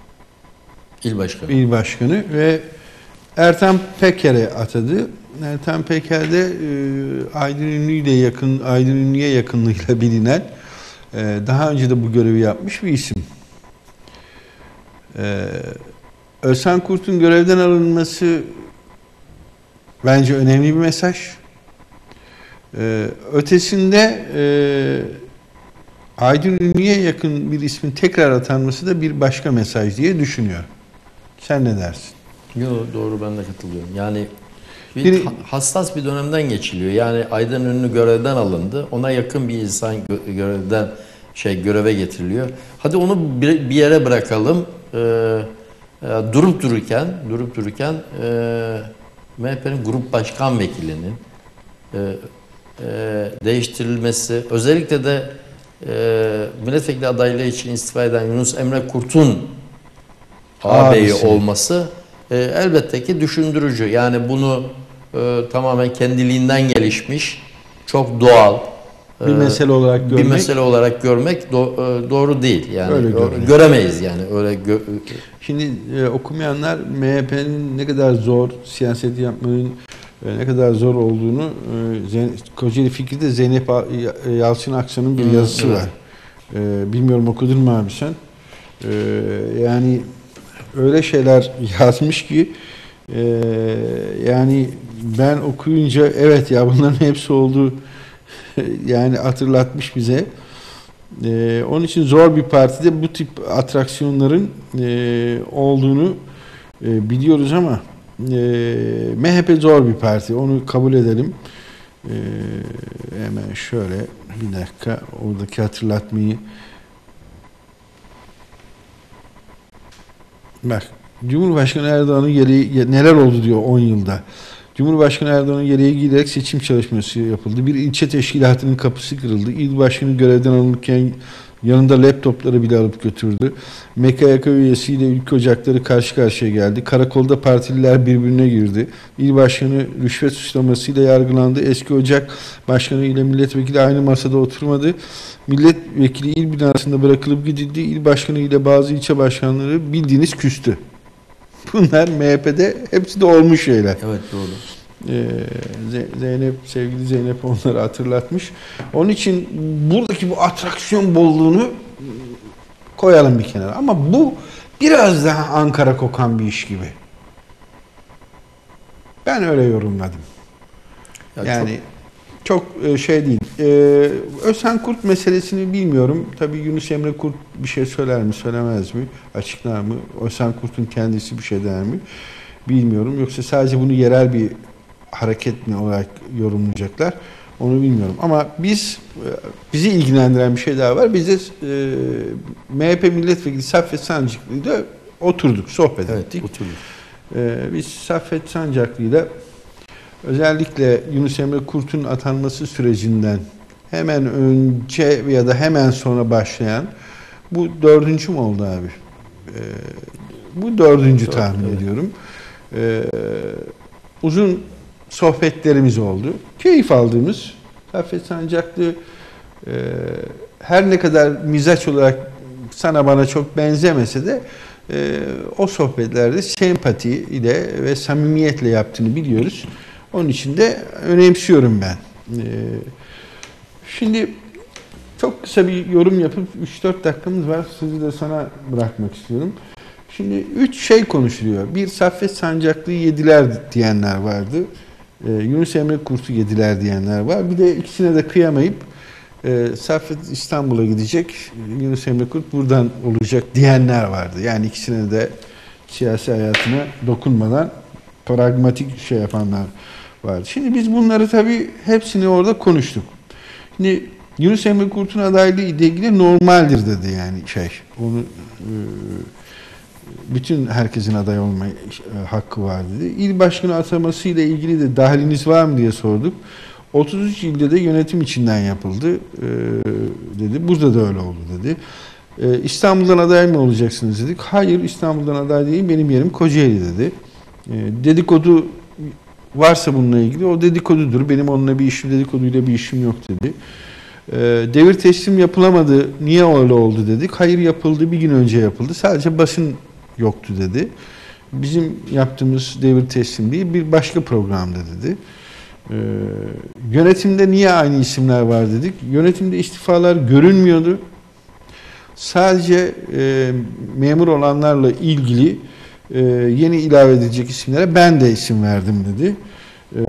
İl başkanı. İl başkanı ve Ertan Peker'e atadı. Ertan Peker de e, Aydın Ünlü ile yakın, Aydın Ünlü'ye yakınlığıyla bilinen e, daha önce de bu görevi yapmış bir isim. E, Özhan Kurt'un görevden alınması bence önemli bir mesaj. Ee, ötesinde e, Aydın Ünlü'ye yakın bir ismin tekrar atanması da bir başka mesaj diye düşünüyor. Sen ne dersin? Yok doğru ben de katılıyorum. Yani bir, bir hassas bir dönemden geçiliyor. Yani Aydın Ünlü görevden alındı. Ona yakın bir insan görevden şey göreve getiriliyor. Hadi onu bir, bir yere bırakalım. Ee, e, durup dururken durup dururken e, M H P'nin grup başkan vekilinin e, e, değiştirilmesi, özellikle de e, milletvekili adaylığı için istifa eden Yunus Emre Kurt'un ağabeyi olması e, elbette ki düşündürücü. Yani bunu e, tamamen kendiliğinden gelişmiş çok doğal bir mesele olarak görmek. Bir mesele olarak görmek do- doğru değil. Yani öyle göremeyiz yani öyle gö- Şimdi e, okumayanlar M H P'nin ne kadar zor siyaset yapmanın e, ne kadar zor olduğunu e, Zeyn- Kocaeli Fikri'de Zeynep A- Yalçın Aksan'ın bir Hmm, yazısı evet. var. E, bilmiyorum okudun mu abi sen? E, yani öyle şeyler yazmış ki e, yani ben okuyunca evet ya bunların hepsi oldu yani hatırlatmış bize. Ee, onun için zor bir partide bu tip atraksiyonların e, olduğunu e, biliyoruz ama e, M H P zor bir parti. Onu kabul edelim. E, hemen şöyle bir dakika oradaki hatırlatmayı bak. Cumhurbaşkanı Erdoğan'ın gereği neler oldu diyor on yılda. Cumhurbaşkanı Erdoğan'ın gereği giderek seçim çalışması yapıldı. Bir ilçe teşkilatının kapısı kırıldı. İl başkanı görevden alınırken yanında laptopları bile alıp götürdü. M K Y K üyesiyle ülke ocakları karşı karşıya geldi. Karakolda partililer birbirine girdi. İl başkanı rüşvet suçlamasıyla yargılandı. Eski ocak başkanı ile milletvekili aynı masada oturmadı. Milletvekili il binasında bırakılıp gidildi. İl başkanı ile bazı ilçe başkanları bildiğiniz küstü. Bunlar M H P'de hepsi de olmuş şeyler. Evet doğru. Ee, Zeynep, sevgili Zeynep onları hatırlatmış. Onun için buradaki bu atraksiyon bolluğunu koyalım bir kenara. Ama bu biraz daha Ankara kokan bir iş gibi. Ben öyle yorumladım. Ya yani çok, çok şey değil. Ee, Özhan Kurt meselesini bilmiyorum. Tabii Yunus Emre Kurt bir şey söyler mi, söylemez mi? Açıklar mı? Özhan Kurt'un kendisi bir şey der mi? Bilmiyorum. Yoksa sadece bunu yerel bir hareket mi olarak yorumlayacaklar? Onu bilmiyorum. Ama biz, bizi ilgilendiren bir şey daha var. Biz de e, M H P milletvekili Saffet Sancaklı ile oturduk, sohbet evet, ettik. Oturduk. E, biz Saffet Sancaklı ile özellikle Yunus Emre Kurt'un atanması sürecinden hemen önce ya da hemen sonra başlayan bu dördüncü mü oldu abi? E, bu dördüncü Dört, tahmin evet. ediyorum. E, uzun sohbetlerimiz oldu. Keyif aldığımız Saffet Sancaklı e, her ne kadar mizaç olarak sana bana çok benzemese de e, o sohbetlerde sempati ile ve samimiyetle yaptığını biliyoruz. Onun için de önemsiyorum ben. E, şimdi çok kısa bir yorum yapıp üç dört dakikamız var. Sözü de sana bırakmak istiyorum. Şimdi üç şey konuşuluyor. Bir, Saffet Sancaklı'yı yediler diyenler vardı. Ee, Yunus Emre Kurt'u yediler diyenler var. Bir de ikisine de kıyamayıp e, Saffet İstanbul'a gidecek, Yunus Emre Kurt buradan olacak diyenler vardı. Yani ikisine de siyasi hayatına dokunmadan pragmatik şey yapanlar vardı. Şimdi biz bunları tabii hepsini orada konuştuk. Şimdi Yunus Emre Kurt'un adaylığı ile ilgili normaldir dedi yani şey. Onu e, bütün herkesin aday olma hakkı var dedi. İl başkanı ataması ile ilgili de dahiliniz var mı diye sorduk. otuz üç ilde de yönetim içinden yapıldı e, dedi. Burada da öyle oldu dedi. E, İstanbul'dan aday mı olacaksınız dedik. Hayır, İstanbul'dan aday değil, benim yerim Kocaeli dedi. E, dedikodu varsa bununla ilgili o dedikodudur. Benim onunla bir işim, dedikoduyla bir işim yok dedi. E, devir teslim yapılamadı. Niye öyle oldu dedik. Hayır, yapıldı. Bir gün önce yapıldı. Sadece basın yoktu dedi. Bizim yaptığımız devir teslim değil, bir başka programda dedi. Ee, yönetimde niye aynı isimler var dedik. Yönetimde istifalar görünmüyordu. Sadece e, memur olanlarla ilgili e, yeni ilave edilecek isimlere ben de isim verdim dedi. Ee,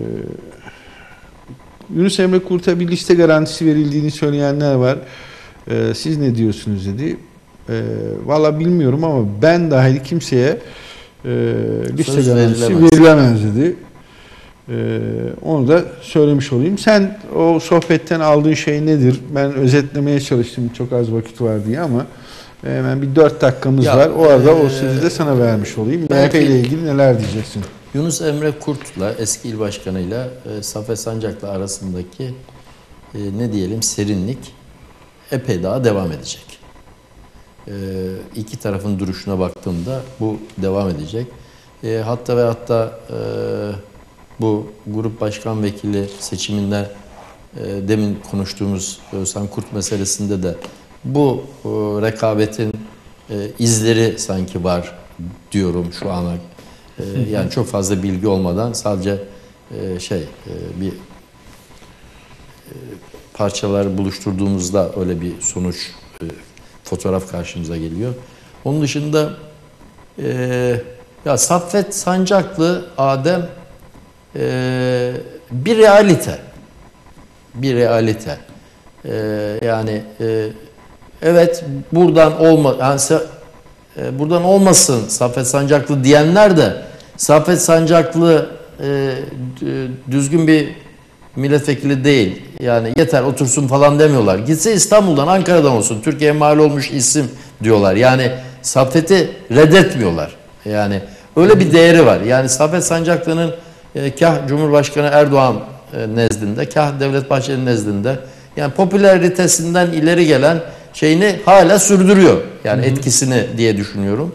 Yunus Emre Kurt'a bir liste garantisi verildiğini söyleyenler var. Ee, siz ne diyorsunuz dedi. E, Valla bilmiyorum ama ben dahil kimseye e, liste Söz garantisi verilemez. verilemez dedi. E, onu da söylemiş olayım. Sen o sohbetten aldığın şey nedir? Ben özetlemeye çalıştım çok az vakit var diye ama hemen bir dört dakikamız Ya, var. O arada e, o sözü de sana vermiş olayım. M H P ile ilgili neler diyeceksin? Yunus Emre Kurt'la eski il başkanıyla e, Saffet Sancaklı arasındaki e, ne diyelim serinlik epey daha devam edecek. E, iki tarafın duruşuna baktığımda bu devam edecek. E, hatta ve hatta e, bu grup başkan vekili seçiminden e, demin konuştuğumuz Özhan Kurt meselesinde de bu e, rekabetin e, izleri sanki var diyorum şu ana. E, yani çok fazla bilgi olmadan sadece e, şey e, bir e, parçaları buluşturduğumuzda öyle bir sonuç, e, fotoğraf karşımıza geliyor. Onun dışında e, ya Saffet Sancaklı, Adem e, bir realite. Bir realite. E, yani e, evet buradan olma yani e, buradan olmasın Saffet Sancaklı diyenler de Saffet Sancaklı e, düzgün bir milletvekili değil. Yani yeter otursun falan demiyorlar. Gitse İstanbul'dan, Ankara'dan olsun. Türkiye'ye mal olmuş isim diyorlar. Yani Saffet'i reddetmiyorlar. Yani öyle bir değeri var. Yani Saffet Sancaklı'nın e, kah Cumhurbaşkanı Erdoğan e, nezdinde, kah Devlet Bahçeli nezdinde yani popülaritesinden ileri gelen şeyini hala sürdürüyor. Yani etkisini diye düşünüyorum.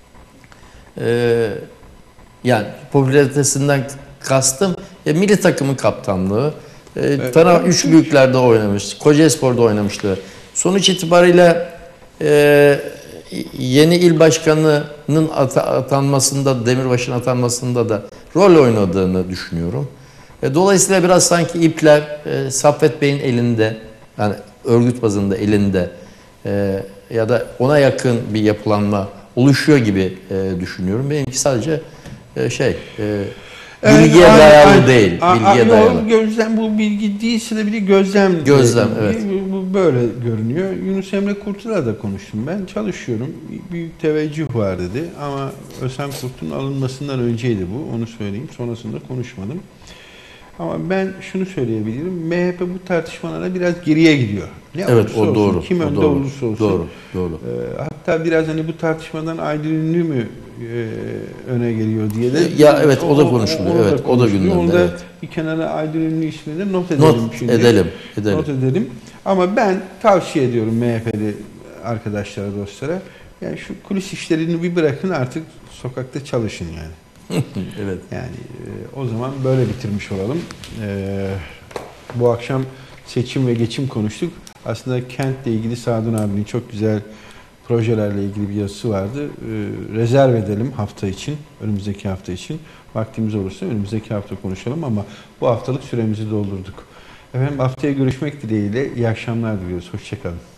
Ee, yani popülaritesinden kastım e, milli takımın kaptanlığı. E, Evet, Tana üç büyüklerde oynamıştı. Kocaelispor'da oynamıştı. Sonuç itibariyle e, yeni il başkanının ata, atanmasında, Demirbaş'ın atanmasında da rol oynadığını düşünüyorum. E, dolayısıyla biraz sanki ipler e, Saffet Bey'in elinde, yani örgüt bazında elinde e, ya da ona yakın bir yapılanma oluşuyor gibi e, düşünüyorum. Benimki sadece e, şey e, bilgiye evet, dayalı aynen, değil. aynen. Bilgiye Yo, dayalı. Gözlem bu bilgi değilse de bir gözlem. Gözlem, bilgi. evet. Bu, bu böyle görünüyor. Yunus Emre Kurt'la da konuştum ben. Çalışıyorum. Büyük teveccüh var dedi. Ama Özhan Kurt'un alınmasından önceydi bu. Onu söyleyeyim. Sonrasında konuşmadım. Ama ben şunu söyleyebilirim. M H P bu tartışmalara biraz geriye gidiyor. Ne Evet, olursa o olsun, doğru. kim o önde doğru, olursa olsun. Doğru, doğru. E, hatta biraz hani bu tartışmadan Aydın Ünlü mü e, öne geliyor diye de. Ya evet, o da konuşuluyor. O, o, o evet, da o da konuşuluyor. gündemde. Onu da Evet. bir kenara Aydın Ünlü ismini de not edelim Not şimdi. edelim, edelim. Not edelim. Ama ben tavsiye ediyorum M H P'li arkadaşlara, dostlara. Yani şu kulis işlerini bir bırakın, artık sokakta çalışın yani. Evet. Yani e, o zaman böyle bitirmiş olalım. E, bu akşam seçim ve geçim konuştuk. Aslında kentle ilgili Sadun abinin çok güzel projelerle ilgili bir yazısı vardı. E, rezerv edelim hafta için, önümüzdeki hafta için. Vaktimiz olursa önümüzdeki hafta konuşalım ama bu haftalık süremizi doldurduk. Efendim haftaya görüşmek dileğiyle iyi akşamlar diliyoruz. Hoşçakalın.